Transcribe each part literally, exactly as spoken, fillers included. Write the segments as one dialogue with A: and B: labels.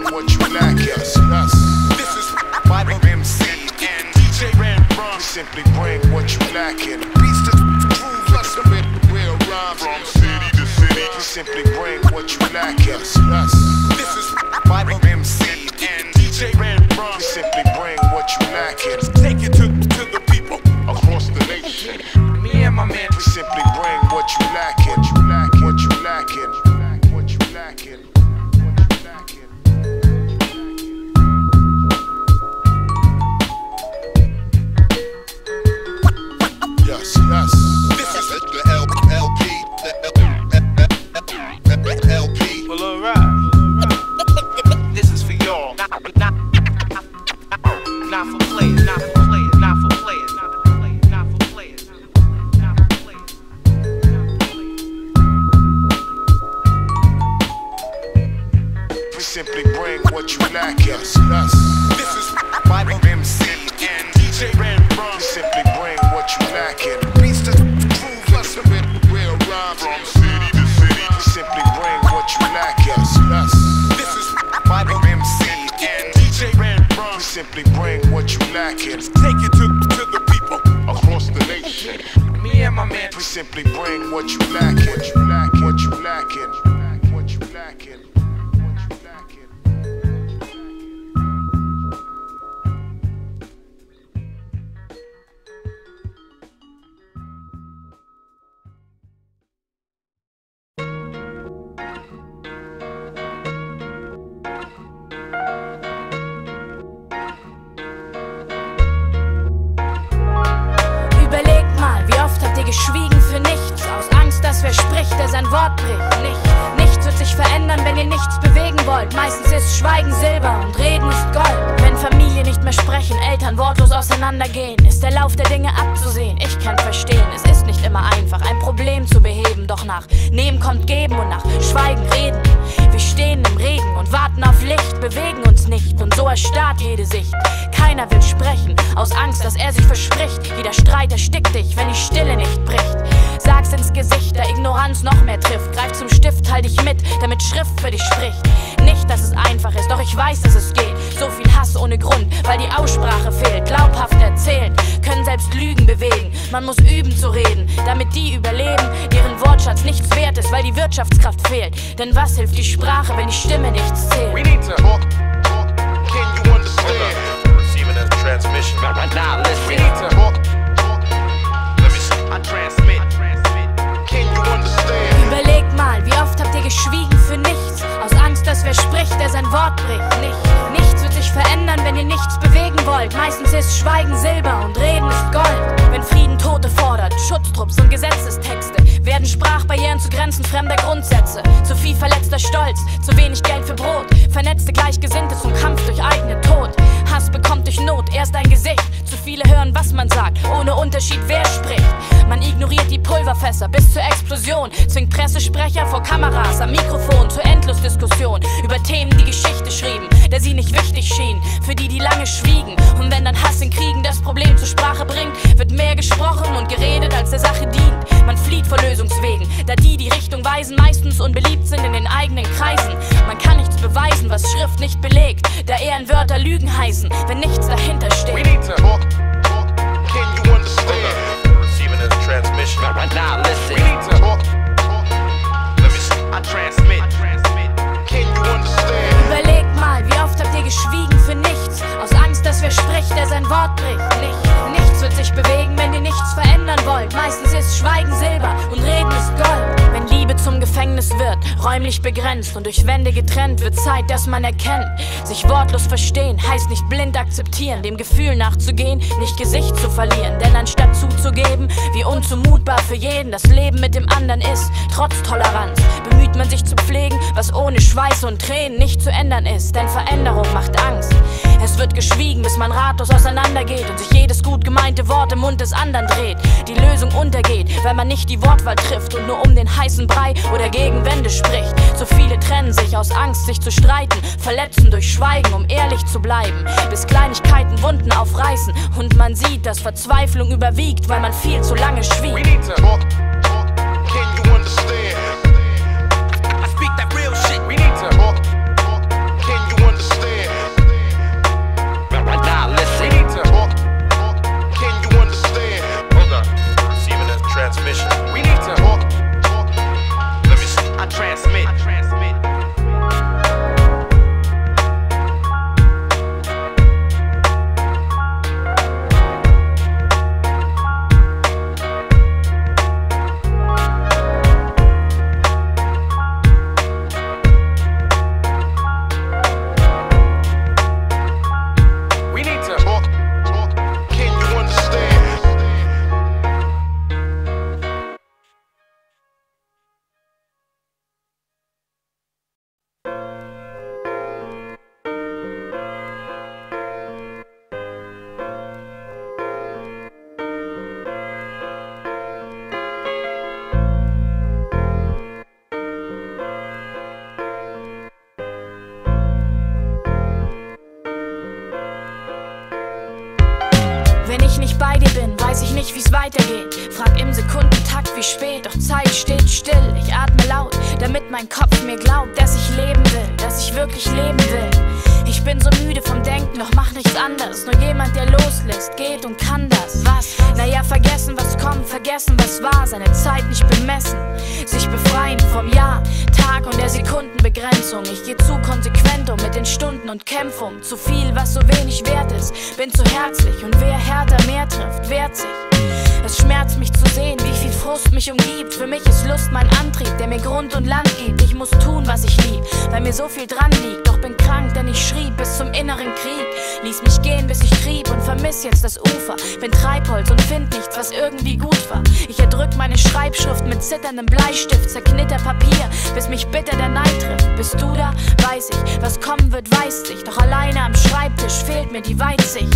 A: what you lack. Yes, yes. This is my M C and D J Ran Bron. We simply bring what you lacking. Beats to prove us a bit real rhymes from city to city. We simply bring what you lack. Yes, yes. This is my M C and D J Ran Bron. We simply bring what you lacking. Take it to, to the people across the nation. Me and my man, we simply bring what you lacking. What you lack, what you lacking. What you lacking. Yes, yes. This is the L P. The L P.
B: Well, alright. This is for y'all. Not, not, not for players. Not for players. Not for players. Not for players. Not for players. Not for players.
A: We simply bring what you lack. Yes, yes. This is my M C and D J Ran Bron. We simply bring what you lacking. Beats to prove us a bit real rhymes from city to city. We simply bring what you lack. Yes, yes. This is my M C and D J Ran Bron. We simply bring what you lacking. Take it to, to the people across the nation.
B: Me and my man,
A: we simply bring what you lacking. What you lack, what you lacking. What you lacking.
C: Geschwiegen für nichts, aus Angst, dass wer spricht, der sein Wort bricht. Nicht, nichts wird sich verändern, wenn ihr nichts bewegen wollt. Meistens ist Schweigen Silber und Reden ist Gold. Wenn Familie nicht mehr sprechen, Eltern wortlos auseinandergehen, ist der Lauf der Dinge abzusehen. Ich kann verstehen, es ist nicht immer einfach, ein Problem zu beheben. Doch nach Nehmen kommt Geben und nach Schweigen Reden. Wir stehen im Regen und warten auf Licht, bewegen uns nicht und so erstarrt jede Sicht. Keiner will sprechen, aus Angst, dass er sich verspricht. Jeder Streit erstickt dich, wenn die Stille nicht bricht. Sag's ins Gesicht, da Ignoranz noch mehr trifft. Greif zum Stift, halt dich mit, damit Schrift für dich spricht. Nicht, dass es einfach ist, doch ich weiß, dass es geht. So viel Hass ohne Grund, weil die Aussprache fehlt. Glaubhaft erzählen, können selbst Lügen bewegen. Man muss üben zu reden, damit die überleben, deren Wortschatz nichts wert ist, weil die Wirtschaftskraft fehlt. Denn was hilft die Sprache, wenn die Stimme nichts zählt?
A: We need to talk, talk. Can you understand?
D: Receiving a transmission.
B: now listen.
A: We need to talk, talk.
D: Let me see.
B: I transmit.
A: Can you understand?
C: Überlegt mal, wie oft habt ihr geschwiegen für nichts? Aus Angst, dass wer spricht, der sein Wort bricht. Nicht, nichts wird sich verändern, wenn ihr nichts bewegen wollt. Meistens ist Schweigen Silber und Reden ist Gold. Wenn Frieden Tote fordert, Schutztrupps und Gesetzestexte, werden Sprachbarrieren zu Grenzen fremder Grundsätze. Zu viel verletzter Stolz, zu wenig Geld für Brot. Vernetzte Gleichgesinnte zum Kampf durch eigenen Tod. Hass bekommt durch Not erst ein Gesicht. Zu viele hören, was man sagt, ohne Unterschied, wer spricht. Man ignoriert die Pulverfässer bis zur Explosion. Zwingt Pressesprecher vor Kameras am Mikrofon zur Endlosdiskussion über Themen, die Geschichte schrieben, der sie nicht wichtig schien, für die, die lange schwiegen. Und wenn dann Hass in Kriegen das Problem zur Sprache bringt, wird mehr gesprochen und geredet, als der Sache dient. Man flieht vor Lösungswegen, da die, die Richtung weisen, meistens unbeliebt sind in den eigenen Kreisen. Man kann nichts beweisen, was Schrift nicht belegt, da Ehrenwörter Lügen heißen, wenn nichts dahinter steht.
A: We need to talk, talk. Can you understand?
D: Receiving a transmission.
B: now listen.
A: We need to talk, talk.
D: Let me see.
B: I transmit.
A: Can you understand?
C: Überlegt mal, wie oft habt ihr geschwiegen für nichts? Aus Angst, dass wer spricht, der sein Wort bricht. Nicht, nichts wird sich bewegen, wenn ihr nichts verändern wollt. Meistens ist Schweigen Silber und Reden ist Gold. Wenn Liebe zum Gefängnis wird, räumlich begrenzt und durch Wände getrennt, wird Zeit, dass man erkennt. Sich wortlos verstehen heißt nicht blind akzeptieren, dem Gefühl nachzugehen, nicht Gesicht zu verlieren. Denn anstatt zuzugeben, wie unzumutbar für jeden das Leben mit dem anderen ist, trotz Toleranz bemüht man sich zu pflegen, was ohne Schweiß und Tränen nicht zu ändern ist. Denn Veränderung macht Angst. Es wird geschwiegen, bis man ratlos auseinandergeht und sich jedes gut gemeinte Wort im Mund des anderen dreht. Die Lösung untergeht, weil man nicht die Wortwahl trifft und nur um den heißen Brei oder gegen Wände spricht. So viele trennen sich aus Angst, sich zu streiten, verletzen durch Schweigen, um ehrlich zu bleiben. Bis Kleinigkeiten Wunden aufreißen und man sieht, dass Verzweiflung überwiegt, weil man viel zu lange
A: We
C: schwieg.
A: need to talk, talk. Can you understand?
B: I speak that real shit.
A: We need to talk, talk. Can you understand?
C: Wenn ich nicht bei dir bin, weiß ich nicht, wie's weitergeht. Frag im Sekundentakt, wie spät, doch Zeit steht still. Ich atme laut, damit mein Kopf mir glaubt, dass ich leben will, dass ich wirklich leben will. Ich bin so müde vom Denken, doch mach nichts anderes. Nur jemand, der loslässt, geht und kann das. Was? Naja, vergessen, was kommt, vergessen, was war. Seine Zeit nicht bemessen, sich befreien vom Jahr, Tag und der Sekundenbegrenzung. Ich geh zu konsequent um mit den Stunden und kämpfe um zu viel, was so wenig wert ist. Bin zu herzlich und wer härter mehr trifft, wehrt sich. Es schmerzt mich zu sehen, wie viel Frust mich umgibt. Für mich ist Lust mein Antrieb, der mir Grund und Land gibt. Ich muss tun, was ich lieb, weil mir so viel dran liegt. Doch bin krank, denn ich schrieb bis zum inneren Krieg. Ließ mich gehen, bis ich trieb und vermiss jetzt das Ufer. Bin Treibholz und find nichts, was irgendwie gut war. Ich erdrück meine Schreibschrift mit zitterndem Bleistift, zerknitter Papier, bis mich bitter der Neid trifft. Bist du da? Weiß ich, was kommen wird, weiß ich. Doch alleine am Schreibtisch fehlt mir die Weitsicht.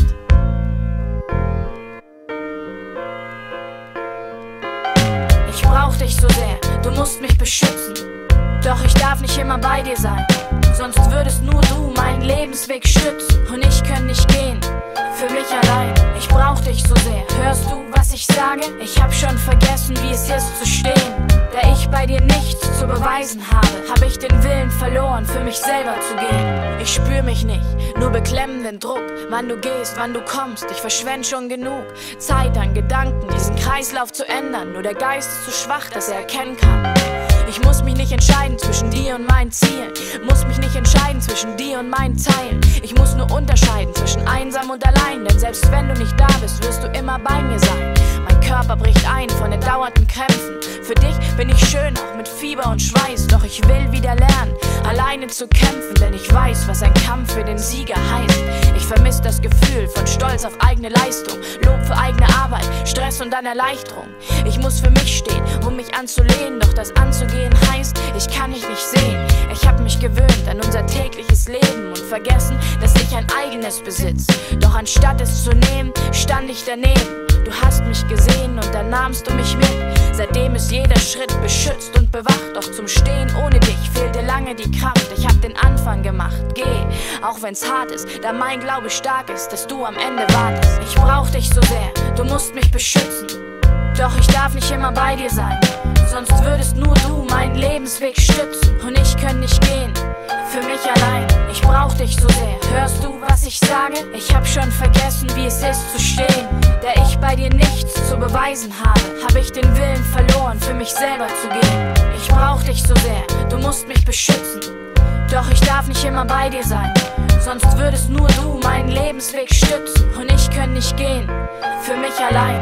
C: Ich brauch dich so sehr, du musst mich beschützen. Doch ich darf nicht immer bei dir sein, sonst würdest nur du meinen Lebensweg stützen. Und ich kann nicht gehen, für mich allein. Ich brauch dich so sehr, hörst du, was ich sage? Ich hab schon vergessen, wie es ist zu stehen. Da ich bei dir nichts zu beweisen habe, hab ich den Willen verloren, für mich selber zu gehen. Ich spür mich nicht, nur beklemmenden Druck. Wann du gehst, wann du kommst, ich verschwend schon genug Zeit an Gedanken, diesen Kreislauf zu ändern. Nur der Geist ist zu schwach, dass er erkennen kann. Ich muss mich nicht entscheiden zwischen dir und meinen Zielen. Muss mich nicht entscheiden zwischen dir und meinen Zeilen. Ich muss nur unterscheiden zwischen einsam und allein. Denn selbst wenn du nicht da bist, wirst du immer bei mir sein. Mein Körper bricht ein von den dauernden Krämpfen. Für dich bin ich schön, auch mit Fieber und Schweiß. Doch ich will wieder lernen, alleine zu kämpfen. Denn ich weiß, was ein Kampf für den Sieger heißt. Ich vermisse das Gefühl von Stolz auf eigene Leistung, Lob für eigene Arbeit, Stress und dann Erleichterung. Ich muss für mich stehen, um mich anzulehnen. Doch das anzugehen heißt, ich kann dich nicht sehen. Ich hab mich gewöhnt an unser tägliches Leben und vergessen, dass ich ein eigenes besitz. Doch anstatt es zu nehmen, stand ich daneben. Du hast mich gesehen und dann nahmst du mich mit. Seitdem ist jeder Schritt beschützt und bewacht. Doch zum Stehen ohne dich fehlte lange die Kraft. Ich hab den Anfang gemacht, geh, auch wenn's hart ist, da mein Glaube stark ist, dass du am Ende wartest. Ich brauch dich so sehr, du musst mich beschützen. Doch ich darf nicht immer bei dir sein, sonst würdest nur du meinen Lebensweg stützen. Und ich kann nicht gehen, für mich allein. Ich brauch dich so sehr, hörst du, was ich sage? Ich hab schon vergessen, wie es ist zu stehen. Da ich bei dir nichts zu beweisen habe, hab ich den Willen verloren, für mich selber zu gehen. Ich brauch dich so sehr, du musst mich beschützen. Doch ich darf nicht immer bei dir sein, sonst würdest nur du meinen Lebensweg stützen. Und ich kann nicht gehen, für mich allein.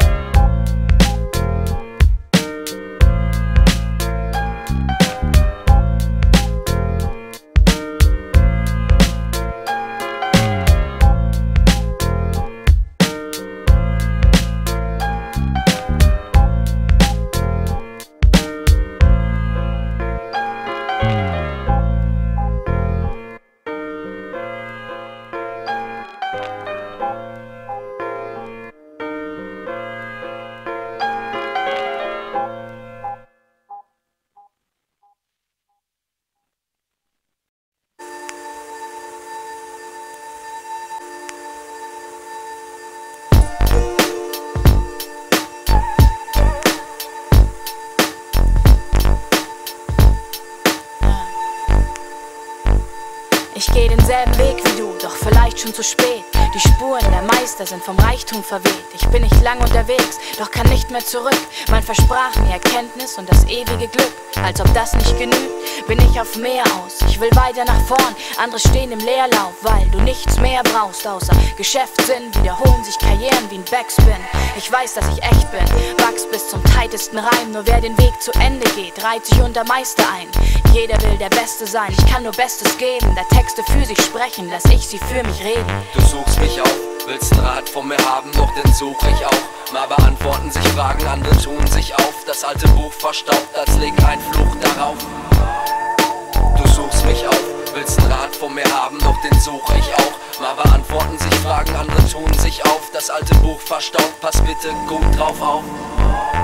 C: Ich geh denselben Weg wie du, doch vielleicht schon zu spät. Die Spuren der Meister sind vom Reichtum verweht. Ich bin nicht lang unterwegs, doch kann nicht mehr zurück. Man versprach mir Erkenntnis und das ewige Glück. Als ob das nicht genügt, bin ich auf mehr aus. Ich will weiter nach vorn, andere stehen im Leerlauf, weil du nichts mehr brauchst außer Geschäftssinn. Wiederholen sich Karrieren wie ein Backspin. Ich weiß, dass ich echt bin, wachs bis zum tightesten Reim. Nur wer den Weg zu Ende geht, reiht sich unter Meister ein. Jeder will der Beste sein, ich kann nur Bestes geben. Da Texte für sich sprechen, lass ich sie für mich reden.
E: Du suchst mich auf, willst einen Rat von mir haben, doch den such ich auch. Mal beantworten sich Fragen, andere tun sich auf. Das alte Buch verstaubt, als leg ein Fluch darauf. Du suchst mich auf, willst einen Rat von mir haben, doch den such ich auch. Mal beantworten sich Fragen, andere tun sich auf. Das alte Buch verstaubt, pass bitte gut drauf auf.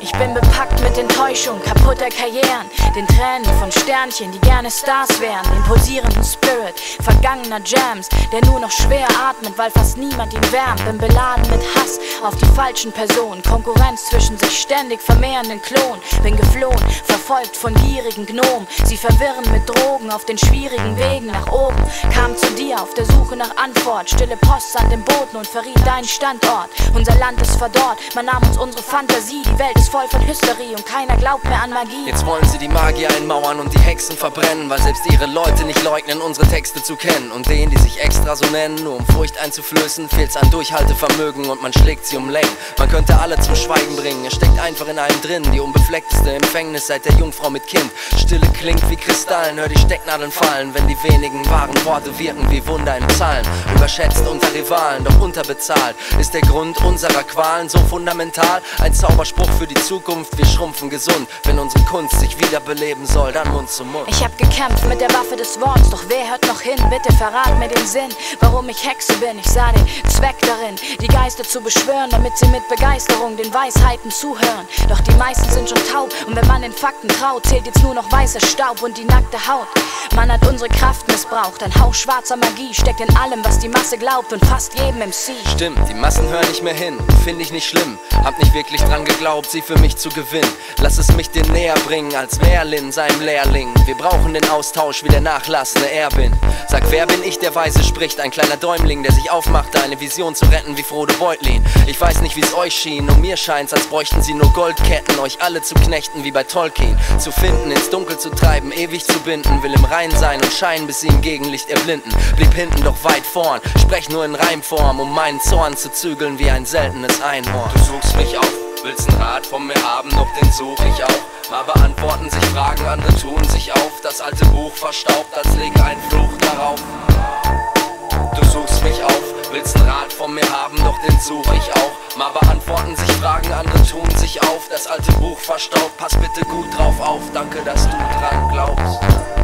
C: Ich bin bepackt mit Enttäuschung, kaputter Karrieren, den Tränen von Sternchen, die gerne Stars wären, den pulsierenden Spirit vergangener Jams, der nur noch schwer atmet, weil fast niemand ihn wärmt. Bin beladen mit Hass auf die falschen Personen, Konkurrenz zwischen sich ständig vermehrenden Klonen. Bin geflohen, verfolgt von gierigen Gnomen, sie verwirren mit Drogen auf den schwierigen Wegen nach oben. Kam zu dir auf der Suche nach Antwort, stille Post an den Boden und verriet deinen Standort. Unser Land ist verdorrt, man nahm uns unsere Fantasie, die Welt ist voll von Hysterie und keiner glaubt mehr an Magie.
E: Jetzt wollen sie die Magier einmauern und die Hexen verbrennen, weil selbst ihre Leute nicht leugnen, unsere Texte zu kennen. Und denen, die sich extra so nennen, nur um Furcht einzuflößen, fehlt's an Durchhaltevermögen und man schlägt sie um Längen. Man könnte alle zum Schweigen bringen, es steckt einfach in einem drin, die unbefleckteste Empfängnis seit der Jungfrau mit Kind. Stille klingt wie Kristallen, hör die Stecknadeln fallen, wenn die wenigen wahren Worte wirken wie Wunder in Psalmen. Überschätzt unter Rivalen, doch unterbezahlt, ist der Grund unserer Qualen so fundamental. Ein Zauberspruch für die Zukunft, wir schrumpfen gesund. Wenn unsere Kunst sich wiederbeleben soll, dann Mund zu Mund.
C: Ich hab gekämpft mit der Waffe des Worts, doch wer hört noch hin? Bitte verrat mir den Sinn, warum ich Hexe bin. Ich sah den Zweck darin, die Geister zu beschwören, damit sie mit Begeisterung den Weisheiten zuhören. Doch die meisten sind schon taub und wenn man den Fakten traut, zählt jetzt nur noch weißer Staub und die nackte Haut. Man hat unsere Kraft missbraucht, ein Hauch schwarzer Magie steckt in allem, was die Masse glaubt und fast jedem M C.
E: Stimmt, die Massen hören nicht mehr hin, finde ich nicht schlimm. Hab nicht wirklich dran geglaubt, sie für mich zu gewinnen. Lass es mich dir näher bringen, als Merlin seinem Lehrling. Wir brauchen den Austausch wie der nachlassende Erbin. Sag, wer bin ich, der weise spricht? Ein kleiner Däumling, der sich aufmachte, eine Vision zu retten wie Frodo Beutlin. Ich weiß nicht, wie's euch schien, und mir scheint's, als bräuchten sie nur Goldketten, euch alle zu knechten wie bei Tolkien. Zu finden, ins Dunkel zu treiben, ewig zu binden, will im Rein sein und scheinen, bis sie im Gegenlicht erblinden. Blieb hinten, doch weit vorn, sprech nur in Reimform, um meinen Zorn zu zügeln wie ein seltenes Einhorn. Du suchst mich auf, willst einen Rat von mir haben, doch den such ich auch. Mal beantworten sich Fragen, andere tun sich auf. Das alte Buch verstaubt, als lege ein Fluch darauf. Du suchst mich auf, willst einen Rat von mir haben, doch den such ich auch. Mal beantworten sich Fragen, andere tun sich auf. Das alte Buch verstaubt, pass bitte gut drauf auf. Danke, dass du dran glaubst.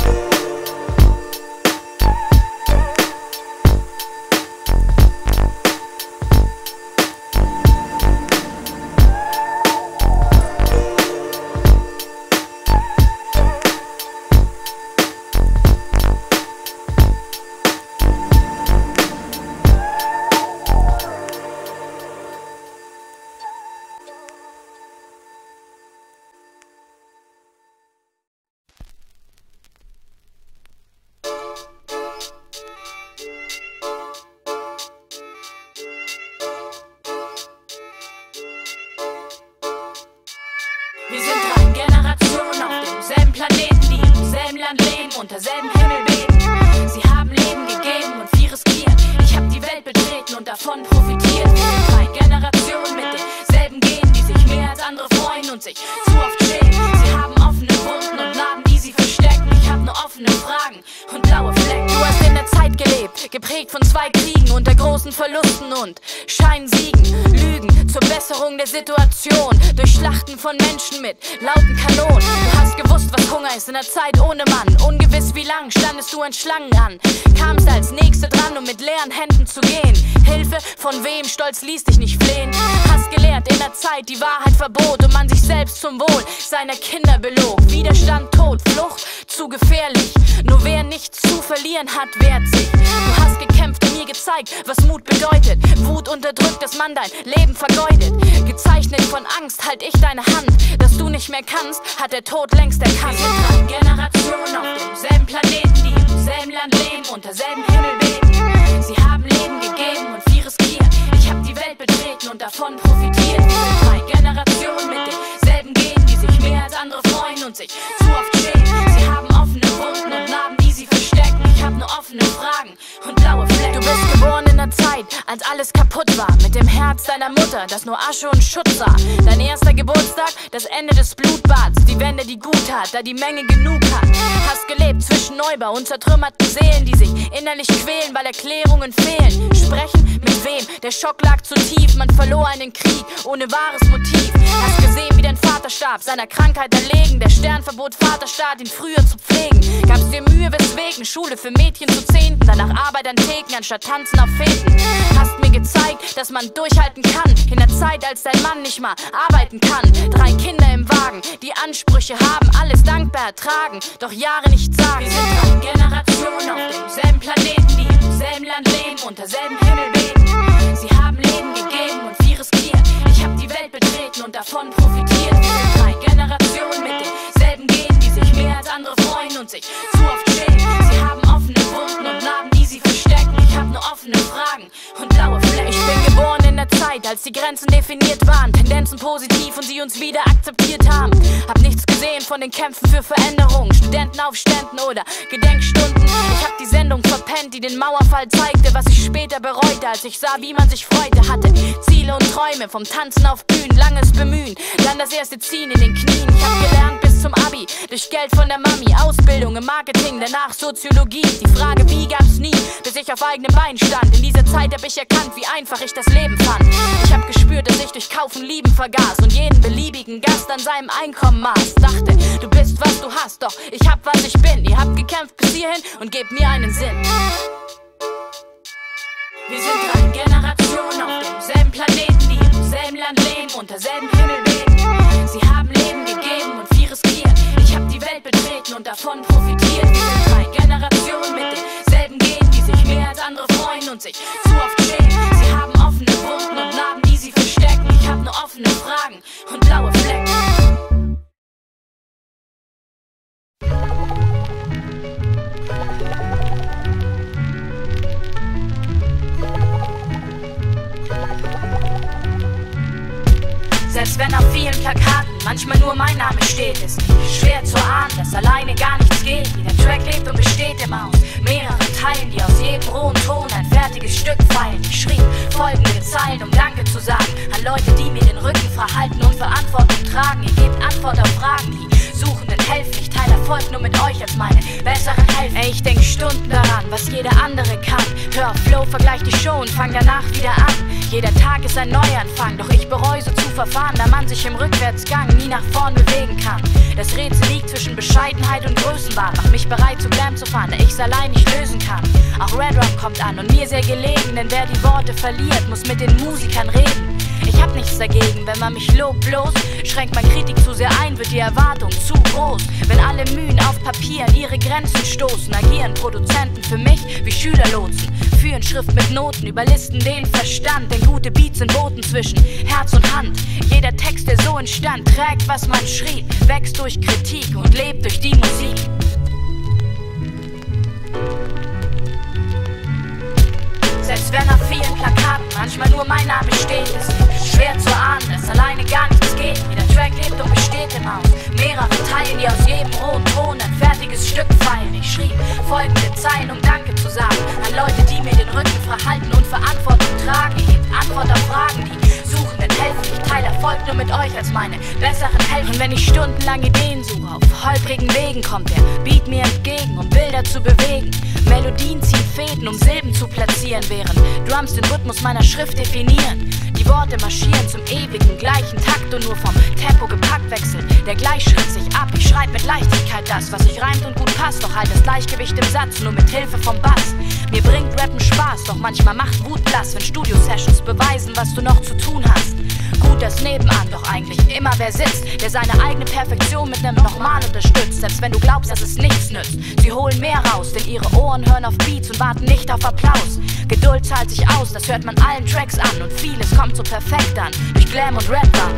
C: Wir sind drei Generationen auf demselben Planeten, die im selben Land leben, unter selben Himmel beten. Sie haben Leben gegeben und viel riskiert. Ich hab die Welt betreten und davon profitiert. Wir sind drei Generationen mit denselben Genen, die sich mehr als andere freuen und sich zu oft schämen. Sie haben offene Wunden und Narben, die sie verstecken. Ich hab nur offene Fragen und blaue Flecken. Du hast in der Zeit gelebt, geprägt von zwei Kriegen unter großen Verlusten und Scheinsiegen. Lügen zur Besserung der Situation, durch Schlachten von Menschen mit lauten Kanonen. Du hast gewusst, was Hunger ist in der Zeit ohne Mann. Ungewiss wie lang standest du an Schlangen an. Kamst als Nächste dran, um mit leeren Händen zu gehen. Hilfe von wem? Stolz ließ dich nicht flehen. Hast gelehrt in der Zeit, die Wahrheit verbot und man sich selbst zum Wohl seiner Kinder belog. Widerstand, Tod, Flucht, zu gefährlich. Nur wer nichts zu verlieren hat, wehrt sich. Du hast gekämpft und mir gezeigt, was Mut bedeutet. Wut unterdrückt, dass man dein Leben vergeudet. Gezeichnet von Angst halt ich deine Hand. Dass du nicht mehr kannst, hat der Tod längst erkannt. Wir sind drei Generationen auf demselben Planeten, die im selben Land leben, unter selben Himmel beten. Sie haben Leben gegeben und viel riskiert. Ich hab die Welt betreten und davon profitiert. Wir sind drei Generationen mit denselben Genen, die sich mehr als andere freuen und sich zu oft schämen. Sie haben offene Wunden und Narben, die sie verstecken. Ich hab nur offene Fragen und blaue Flecken. Du bist geboren in der Zeit, als alles kaputt war. Mit dem Herz deiner Mutter, das nur Asche und Schutt sah. Dein erster Geburtstag, das Ende des Blutbads. Die Wende, die gut hat, da die Menge genug hat. Hast gelebt zwischen Neubau und zertrümmerten Seelen, die sich innerlich quälen, weil Erklärungen fehlen. Sprechen mit wem? Der Schock lag zu tief. Man verlor einen Krieg ohne wahres Motiv. Hast gesehen, wie dein Vater starb, seiner Krankheit erlegen. Der Stern verbot Vaterstaat, ihn früher zu pflegen. Gab's dir Mühe, weswegen Schule für Mädchen zu Zehnten, danach Arbeit an Theken, anstatt Tanzen auf Feten. Hast mir gezeigt, dass man durchhalten kann. In der Zeit, als dein Mann nicht mal arbeiten kann. Drei Kinder im Wagen, die Ansprüche haben, alles dankbar ertragen, doch Jahre nicht sagen. Wir sind drei Generationen auf demselben Planeten, die im selben Land leben, unter selben Himmel beten. Sie haben Leben gegeben und viel riskiert. Ich hab die Welt betreten und davon profitiert. Wir sind drei Generationen mit denselben Genen, die sich mehr als andere freuen und sich zu oft schämen. Sie haben offene Wunden und Narben, die sie verstecken. Ich hab nur offene Fragen und blaue Flecken. Ich bin geboren in der Zeit, als die Grenzen definiert waren, Tendenzen positiv und sie uns wieder akzeptiert haben. Hab nichts gesehen von den Kämpfen für Veränderung, Studentenaufständen oder Gedenkstunden. Ich hab die Sendung verpennt, die den Mauerfall zeigte, was ich später bereute, als ich sah, wie man sich freute. Hatte Ziele und Träume, vom Tanzen auf Bühnen, langes Bemühen, dann das erste Ziehen in den Knien. Ich hab gelernt bis zum Abi, durch Geld von der Mami, Ausbildung im Marketing, danach Soziologie. Die Frage wie gab's nie, bis ich auf eigenen Beinen stand. In dieser Zeit hab ich erkannt, wie einfach ich das Leben fand. Ich hab gespürt, dass ich durch Kaufen Lieben vergaß und jeden beliebigen Gast an seinem Einkommen maß. Dachte, du bist, was du hast, doch ich hab, was ich bin. Ihr habt gekämpft bis hierhin und gebt mir einen Sinn. Wir sind drei Generationen auf demselben Planeten, die im selben Land leben, unter selben Himmel beten. Sie haben Leben gegeben und viel riskiert. Ich hab die Welt betreten und davon profitiert. Wir sind drei Generationen mit denselben Genen, die sich mehr als andere freuen und sich zu oft schämen. Sie haben offene Wunden und Narben, die sie verstecken. Ich hab nur offene Fragen und blaue Flecken. Selbst wenn auf vielen Plakaten manchmal nur mein Name steht, ist nicht schwer zu ahnen, dass alleine gar nichts geht. Jeder Track lebt und besteht immer aus mehreren Teilen, die aus jedem rohen Ton ein fertiges Stück feilen. Ich schrieb folgende Zeilen, um Danke zu sagen an Leute, die mir den Rücken verhalten und Verantwortung tragen. Ihr gebt Antwort auf Fragen, die Suchenden helfen. Ich teile Erfolg nur mit euch als meine besseren Helfer. Ey, ich denk Stunden daran, was jeder andere kann. Hör auf Flow, vergleich die Show und fang danach wieder an. Jeder Tag ist ein Neuanfang, doch ich bereue so zu verfahren, da man sich im Rückwärtsgang nie nach vorn bewegen kann. Das Rätsel liegt zwischen Bescheidenheit und Größenwahn. Mach mich bereit zu Glam zu fahren, da ich's allein nicht lösen kann. Auch Red Rum kommt an und mir sehr gelegen, denn wer die Worte verliert, muss mit den Musikern reden. Ich hab nichts dagegen, wenn man mich lobt, bloß schränkt man Kritik zu sehr ein, wird die Erwartung zu groß. Wenn alle Mühen auf Papier an ihre Grenzen stoßen, agieren Produzenten für mich wie Schülerlotsen. Führen Schrift mit Noten, überlisten den Verstand, denn gute Beats sind Boten zwischen Herz und Hand. Jeder Text, der so entstand, trägt, was man schrieb, wächst durch Kritik und lebt durch die Musik. Selbst wenn auf vielen Plakaten manchmal nur mein Name steht, ist es schwer zu ahnen, dass alleine gar nichts geht. Jeder Track lebt und besteht immer aus mehreren Teilen, die aus jedem rohen Ton ein fertiges Stück feilen. Ich schrieb folgende Zeilen, um Danke zu sagen an Leute, die mir den Rücken verhalten und Verantwortung tragen. Ihr gebt Antwort auf Fragen, die Suchenden helfen. Ich teile Erfolg nur mit euch als meine besseren Helfer. Und wenn ich stundenlang Ideen suche, auf holprigen Wegen kommt der Beat mir entgegen, um Bilder zu bewegen. Melodien ziehen Fäden, um Silben zu platzieren, während Drums den Rhythmus meiner Schrift definieren. Die Worte marschieren zum ewigen gleichen Takt und nur vom Tempo gepackt wechselt der Gleichschritt sich ab. Ich schreib mit Leichtigkeit das, was sich reimt und gut passt, doch halt das Gleichgewicht im Satz, nur mit Hilfe vom Bass. Mir bringt Rappen Spaß, doch manchmal macht Wut blass, wenn Studio-Sessions beweisen, was du noch zu tun hast. Gut das nebenan, doch eigentlich immer wer sitzt, der seine eigene Perfektion mit nem Nochmal unterstützt. Selbst wenn du glaubst, dass es nichts nützt, sie holen mehr raus, denn ihre Ohren hören auf Beats und warten nicht auf Applaus. Geduld zahlt sich aus, das hört man allen Tracks an und vieles kommt so perfekt an, durch Glam und Red Rum.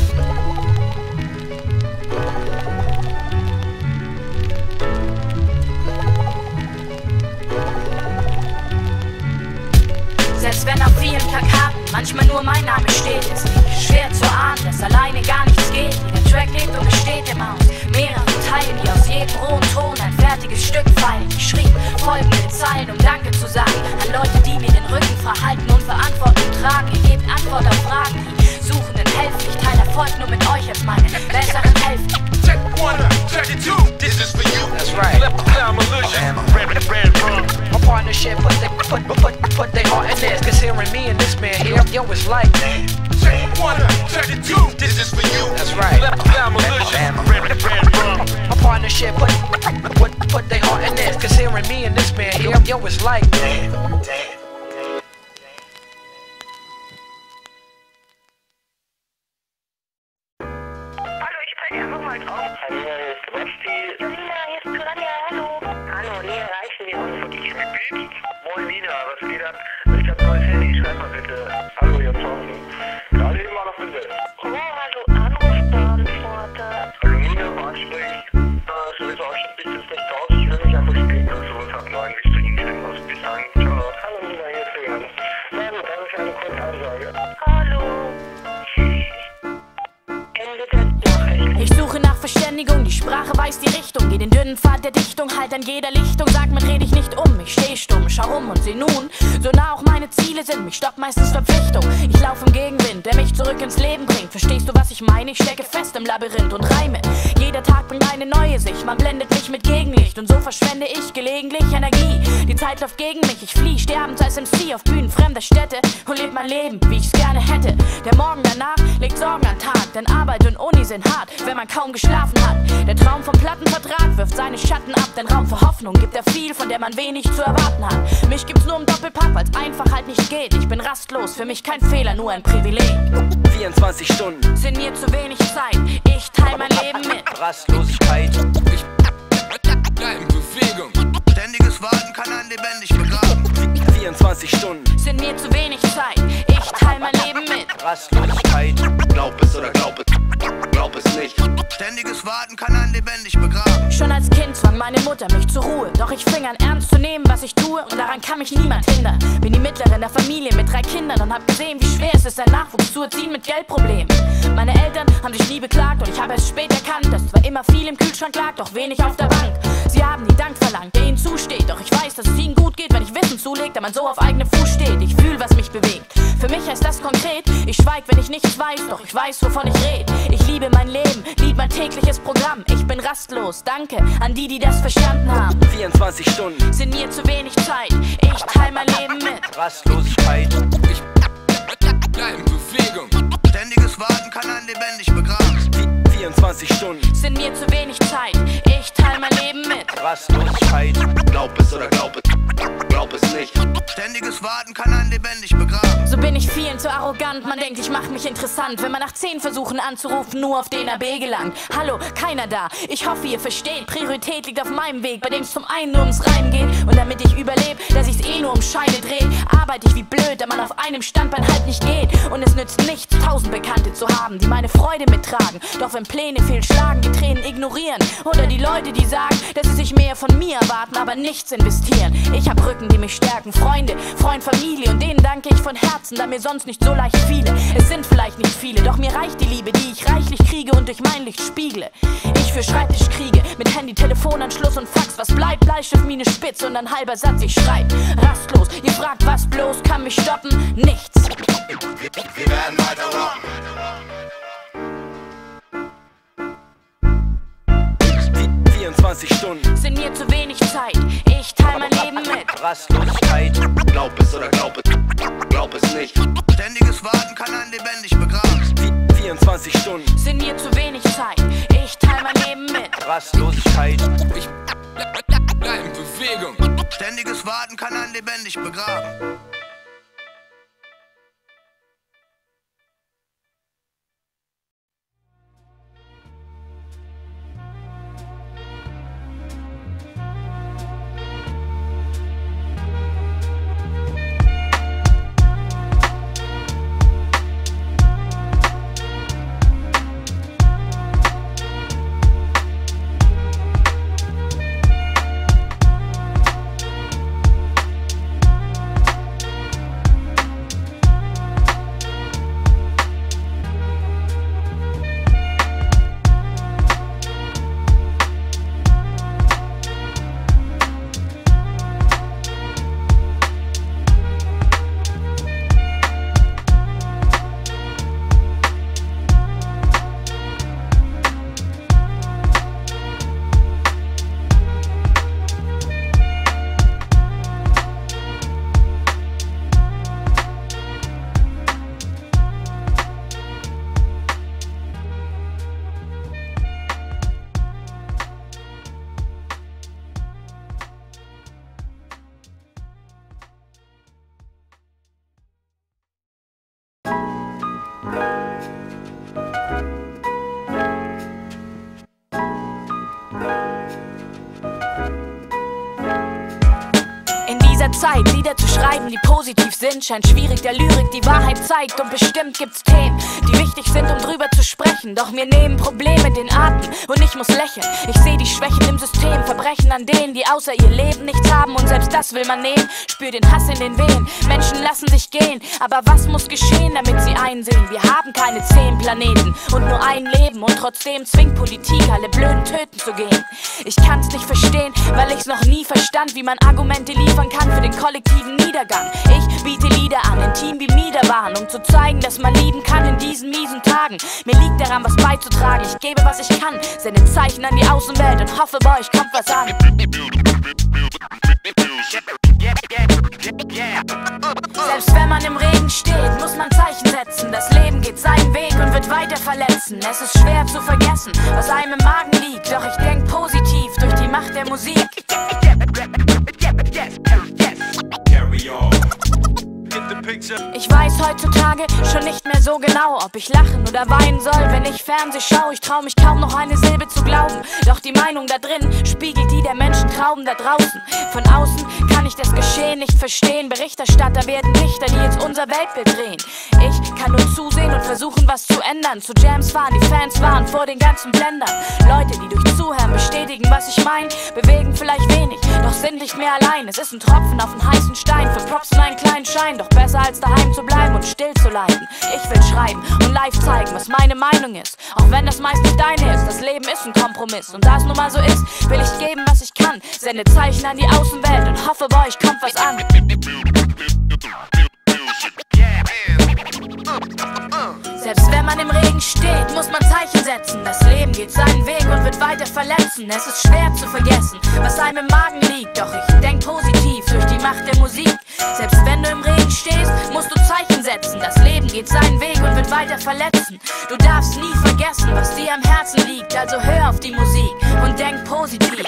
C: Selbst wenn auf vielen Plakaten manchmal nur mein Name steht, ist nicht schwer zu ahnen, dass alleine gar nichts geht. Jeder Track lebt und besteht immer aus mehreren Teilen, die aus jedem rohen Ton ein fertiges Stück feilen. Ich schrieb folgende Zeilen, um Danke zu sagen an Leute, die mir den Rücken verhalten und Verantwortung tragen. Ihr gebt Antwort auf Fragen, die Suchenden helfen. Ich teile Erfolg nur mit euch als meine besseren Helfen.
A: Check one, check it two. This is for you.
F: That's right.
A: Glam Illusion. Red, red rum.
F: My partnership, put they, put, put, put they heart in this. Cause hearing me and this man here, yo, it's like
A: check one, check it two. This is for you.
F: That's right.
A: Glam Illusion. Red, red rum.
F: My partnership, put, put, put they heart in this. Cause hearing me and this man here, yo, it's like damn, damn.
C: Ich suche nach Verständigung, die Sprache weiß die Richtung. Geh den dünnen Pfad der Dichtung, halt an jeder Lichtung. Sag mir, dreh dich nicht um, ich steh stumm, schau rum und seh nun, so nah auch meine Ziele sind, mich stoppt meistens Verpflichtung. Ich lauf im Gegenwind, der mich zurück ins Leben bringt. Verstehst du, was ich meine? Ich stecke fest im Labyrinth und reime. Jeder Tag bringt eine neue Sicht, man blendet mich mit Gegenlicht. Und so verschwende ich gelegentlich Energie. Die Zeit läuft gegen mich, ich flieh sterbend als M C auf Bühnen fremder Städte und leb mein Leben, wie ich's gerne hätte. Der Morgen danach legt Sorgen an Tag, denn Arbeit und Uni sind hart, wenn man kaum geschlafen hat. Der Traum vom Plattenvertrag wirft seine Schatten ab, denn Raum für Hoffnung gibt er viel, von der man wenig zu erwarten hat. Mich gibt's nur im Doppelpack, weil's einfach halt nicht geht. Ich bin rastlos, für mich kein Fehler, nur ein Privileg.
E: vierundzwanzig Stunden
C: Sind mir zu wenig Zeit, ich teile mein Leben mit
E: Rastlosigkeit.
G: Ich bleib in Bewegung.
A: Ständiges Warten kann einen lebendig begraben.
E: vierundzwanzig Stunden
C: Sind mir zu wenig Zeit, ich teile mein Leben mit
E: Rastlosigkeit.
D: Glaub es oder glaub es, glaub es nicht.
A: Ständiges Warten kann einen lebendig begraben.
C: Schon als Kind zwang meine Mutter mich zur Ruhe. Doch ich fing an ernst zu nehmen, was ich tue, und daran kann mich niemand hindern. Bin die mittlere in der Familie mit drei Kindern und hab gesehen, wie schwer es ist, ein Nachwuchs zu erziehen mit Geldproblemen. Meine Eltern haben sich nie beklagt und ich habe erst spät erkannt, dass zwar immer viel im Kühlschrank lag, doch wenig auf der Bank. Sie haben nie Dank verlangt, der ihnen zusteht, doch ich weiß, dass es ihnen gut geht, wenn ich Wissen zulege, da man so auf eigenen Fuß steht. Ich fühl, was mich bewegt. Für mich heißt das konkret, ich schweig, wenn ich nichts weiß, doch ich weiß, wovon ich red. Ich liebe mein Leben, lieb mein tägliches Programm. Ich bin rastlos, danke an die, die das verstanden haben.
E: vierundzwanzig Stunden
C: Sind mir zu wenig Zeit, ich teile mein Leben mit
E: Rastlosigkeit.
G: Ich bleib in Bewegung.
A: Ständiges Warten kann einen lebendig begraben.
E: vierundzwanzig Stunden
C: Sind mir zu wenig Zeit, ich teile mein Leben mit
E: Rastlosigkeit.
D: Glaub es oder glaub es, glaub es nicht.
A: Ständiges Warten kann einen lebendig begraben.
C: So bin ich vielen zu arrogant, man denkt, ich mach mich interessant, wenn man nach zehn Versuchen anzurufen nur auf den A B gelangt. Hallo, keiner da, ich hoffe ihr versteht, Priorität liegt auf meinem Weg, bei dem es zum einen nur ums Reim geht. Und damit ich überlebe, dass ich's eh nur um Scheine dreht, arbeite ich wie blöd, da man auf einem Standbein halt nicht geht. Und es nützt nichts, tausend Bekannte zu haben, die meine Freude mittragen. Doch wenn Pläne fehlschlagen, die Tränen ignorieren. Oder die Leute, die sagen, dass sie sich mehr von mir erwarten, aber nichts investieren. Ich hab Rücken, die mich stärken, Freunde, Freund, Familie, und denen danke ich von Herzen, da mir sonst nicht so leicht viele. Es sind vielleicht nicht viele, doch mir reicht die Liebe, die ich reichlich kriege und durch mein Licht spiegle. Ich für Schreibtisch kriege, mit Handy, Telefonanschluss und Fax. Was bleibt? Bleistift, Mine, Spitze und ein halber Satz, ich schreib rastlos. Ihr fragt, was bloß kann mich stoppen? Nichts.
A: Wir werden weiter rocken.
E: vierundzwanzig Stunden
C: Sind mir zu wenig Zeit, ich teile mein Leben mit
E: Rastlosigkeit.
D: Glaub es oder glaub es, glaub es nicht.
A: Ständiges Warten kann einen lebendig begraben.
E: vierundzwanzig Stunden
C: Sind mir zu wenig Zeit, ich teile mein Leben mit
E: Rastlosigkeit.
G: Ich bleib in Bewegung.
A: Ständiges Warten kann einen lebendig begraben.
C: Zeit Lieder zu schreiben, die positiv sind, scheint schwierig, der Lyrik die Wahrheit zeigt. Und bestimmt gibt's Themen, die wichtig sind, um drüber zu sprechen. Doch mir nehmen Probleme den Atem und ich muss lächeln. Ich sehe die Schwächen im System, Verbrechen an denen, die außer ihr Leben nichts haben. Und selbst das will man nehmen, spür den Hass in den Wehen. Menschen lassen sich gehen, aber was muss geschehen, damit sie einsehen? Wir haben keine zehn Planeten und nur ein Leben. Und trotzdem zwingt Politik, alle Blöden töten zu gehen. Ich kann's nicht verstehen, weil ich's noch nie verstand, wie man Argumente liefern kann für den kollektiven Niedergang. Ich biete Lieder an, intim wie Miederwahn, um zu zeigen, dass man lieben kann in diesen miesen Tagen. Mir liegt daran, was beizutragen, ich gebe, was ich kann, sende Zeichen an die Außenwelt und hoffe, bei euch kommt was an. Selbst wenn man im Regen steht, muss man Zeichen setzen. Das Leben geht seinen Weg und wird weiter verletzen. Es ist schwer zu vergessen, was einem im Magen liegt. Doch ich denk positiv durch die Macht der Musik. Ich weiß heutzutage schon nicht mehr so genau, ob ich lachen oder weinen soll, wenn ich Fernseh schaue. Ich trau mich kaum noch eine Silbe zu glauben. Doch die Meinung da drin spiegelt die der Menschen Trauben da draußen. Von außen kann ich das Geschehen nicht verstehen. Berichterstatter werden Richter, die jetzt unser Weltbild drehen. Ich kann nur zusehen und versuchen, was zu ändern. Zu Jams fahren, die Fans waren vor den ganzen Blendern. Leute, die durch Zuhören bestätigen, was ich mein, bewegen vielleicht wenig, doch sind nicht mehr allein. Es ist ein Tropfen auf einen heißen Stein, für Props nur einen kleinen Schein. Doch besser als daheim zu bleiben und still zu leiden. Ich will schreiben und live zeigen, was meine Meinung ist. Auch wenn das meist nicht deine ist, das Leben ist ein Kompromiss. Und da es nun mal so ist, will ich geben, was ich kann. Sende Zeichen an die Außenwelt und hoffe, bei euch kommt was an. Selbst wenn man im Regen steht, muss man Zeichen setzen. Das Leben geht seinen Weg und wird weiter verletzen. Es ist schwer zu vergessen, was einem im Magen liegt. Doch ich denk positiv durch die Macht der Musik. Selbst wenn du im Regen stehst, musst du Zeichen setzen. Das Leben geht seinen Weg und wird weiter verletzen. Du darfst nie vergessen, was dir am Herzen liegt. Also hör auf die Musik und denk positiv.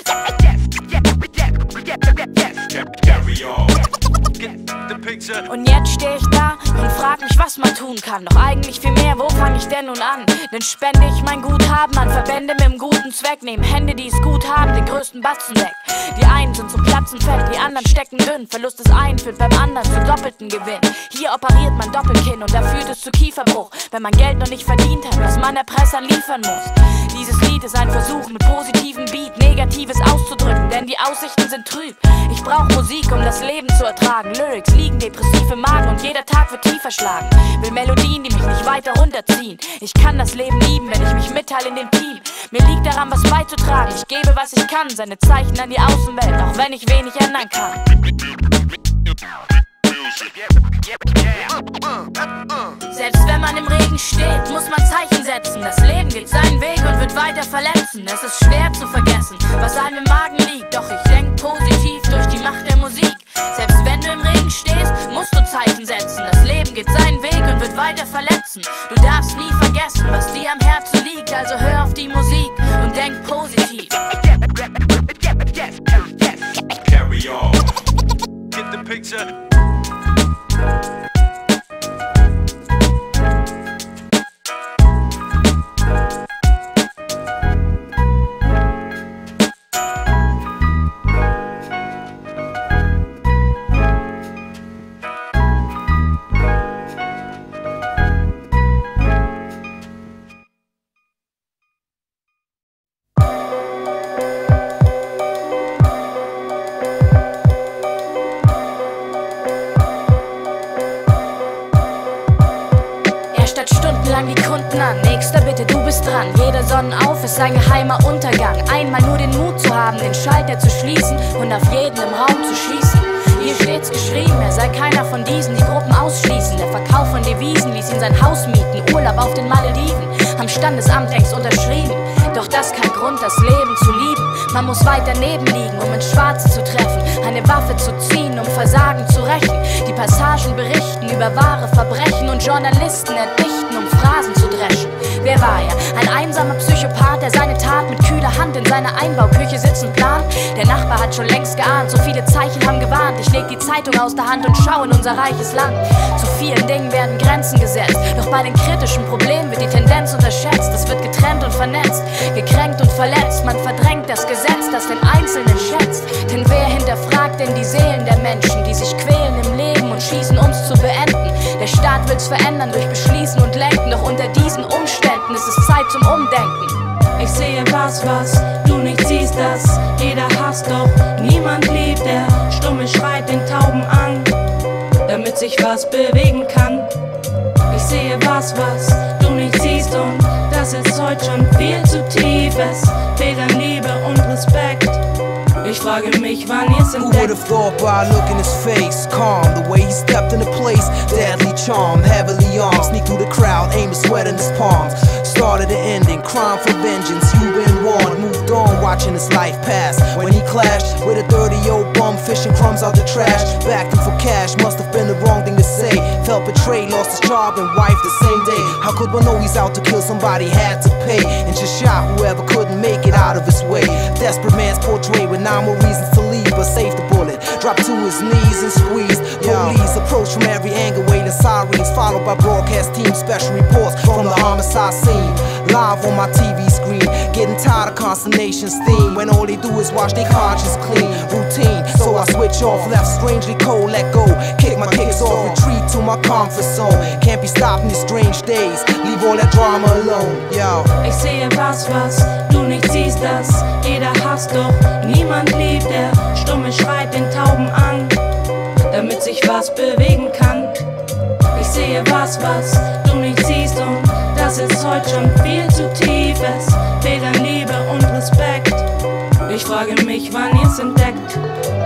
C: Und jetzt steh ich da und frag mich, was man tun kann. Doch eigentlich viel mehr, wo fang ich denn nun an? Denn spende ich mein Guthaben an Verbände mit dem guten Zweck. Nehmen Hände, die es gut haben, den größten Batzen weg. Die einen sind zum Platzen fett, die anderen stecken dünn. Verlust des einen führt beim anderen zu doppelten Gewinn. Hier operiert man Doppelkinn und da führt es zu Kieferbruch, wenn man Geld noch nicht verdient hat, was man Erpressern liefern muss. Dieses Lied ist ein Versuch, mit positivem Beat Negatives auszudrücken, denn die Aussichten sind trüb. Ich brauch Musik, um das Leben zu ertragen. Lyrics liegen depressiv im Magen und jeder Tag wird tiefer schlagen. Will Melodien, die mich nicht weiter runterziehen. Ich kann das Leben lieben, wenn ich mich mitteile in dem Team. Mir liegt daran, was beizutragen. Ich gebe, was ich kann, sende Zeichen an die Außenwelt, auch wenn ich wenig ändern kann. Selbst wenn man im Regen steht, muss man Zeichen setzen. Das Leben geht seinen Weg und wird weiter verletzen. Es ist schwer zu vergessen, was einem im Magen liegt. Doch ich denk positiv durch die Macht der Musik. Selbst wenn du im Regen stehst, musst du Zeichen setzen. Das Leben geht seinen Weg und wird weiter verletzen. Du darfst nie vergessen, was dir am Herzen liegt. Also hör auf die Musik und denk positiv.
H: Carry on. Get the picture.
C: Stundenlang die Kunden an, nächster bitte, du bist dran. Jeder Sonnenauf ist ein geheimer Untergang. Einmal nur den Mut zu haben, den Schalter zu schließen und auf jeden im Raum zu schießen. Hier steht's geschrieben, er sei keiner von diesen, die Gruppen ausschließen. Der Verkauf von Devisen ließ ihn sein Haus mieten, Urlaub auf den Malediven, am Standesamt längst unterschrieben. Doch das kein Grund, das Leben zu lieben. Man muss weit daneben liegen, um ins Schwarze zu treffen, eine Waffe zu ziehen, um Versagen zu rächen. Die Passagen berichten über wahre Verbrechen und Journalisten erdichten, um Phrasen zu dreschen. Wer war er? Ein einsamer Psychopath, der seine Tat mit kühler Hand in seiner Einbauküche sitzend plant? Der Nachbar hat schon längst geahnt, so viele Zeichen haben gewarnt. Ich leg die Zeitung aus der Hand und schau in unser reiches Land. Zu vielen Dingen werden Grenzen gesetzt, doch bei den kritischen Problemen wird die Tendenz unterschätzt. Es wird getrennt und vernetzt, gekränkt und verletzt. Man verdrängt das Gesetz, das den Einzelnen schätzt. Denn wer hinterfragt denn die Seelen der Menschen, die sich quälen im Leben und schießen, um's zu beenden? Der Staat will's verändern durch Beschließen und Lenken, doch unter diesen Umständen ist es Zeit zum Umdenken.
I: Ich sehe was, was du nicht siehst, das jeder hasst, doch niemand liebt. Der Stumme schreit den Tauben an, damit sich was bewegen kann. Ich sehe was, was du nicht siehst, und das ist heute schon viel zu tief. Es fehlt an Liebe und Respekt. Ich frage mich, wann ihr's entdeckt.
J: Who would've thought by a look in his face, calm, the way he stepped into place, deadly charm, heavily armed, sneak through the crowd, aim a sweat in his palms. Started to ending, crime for vengeance. You been warned, moved on, watching his life pass. When he clashed with a dirty old bum, fishing crumbs out the trash, backed him for cash. Must have been the wrong thing to say. Felt betrayed, lost his job and wife the same day. How could one know he's out to kill somebody? Had to pay, and just shot whoever couldn't make it out of his way. Desperate man's portrait with nine more reasons to leave, but save the bullet. Drop to his knees and squeeze. Police approach from every angle, wailing sirens, followed by broadcast teams, special reports from the homicide scene. Live on my T V screen, getting tired of consternation's theme. When all they do is wash their conscience clean. Routine, so I switch off, left strangely cold, let go. Kick my kicks off, retreat to my comfort zone. Can't be stopped in these strange days, leave all that drama alone, yo.
I: Ich sehe was, was du nicht siehst, das jeder hasst, doch niemand liebt. Der Stumme schreit den Tauben an, damit sich was bewegen kann. Ich sehe was, was du nicht siehst, und das ist heute schon viel zu tief. Es fehlt an Liebe und Respekt. Ich frage mich, wann ihr's entdeckt.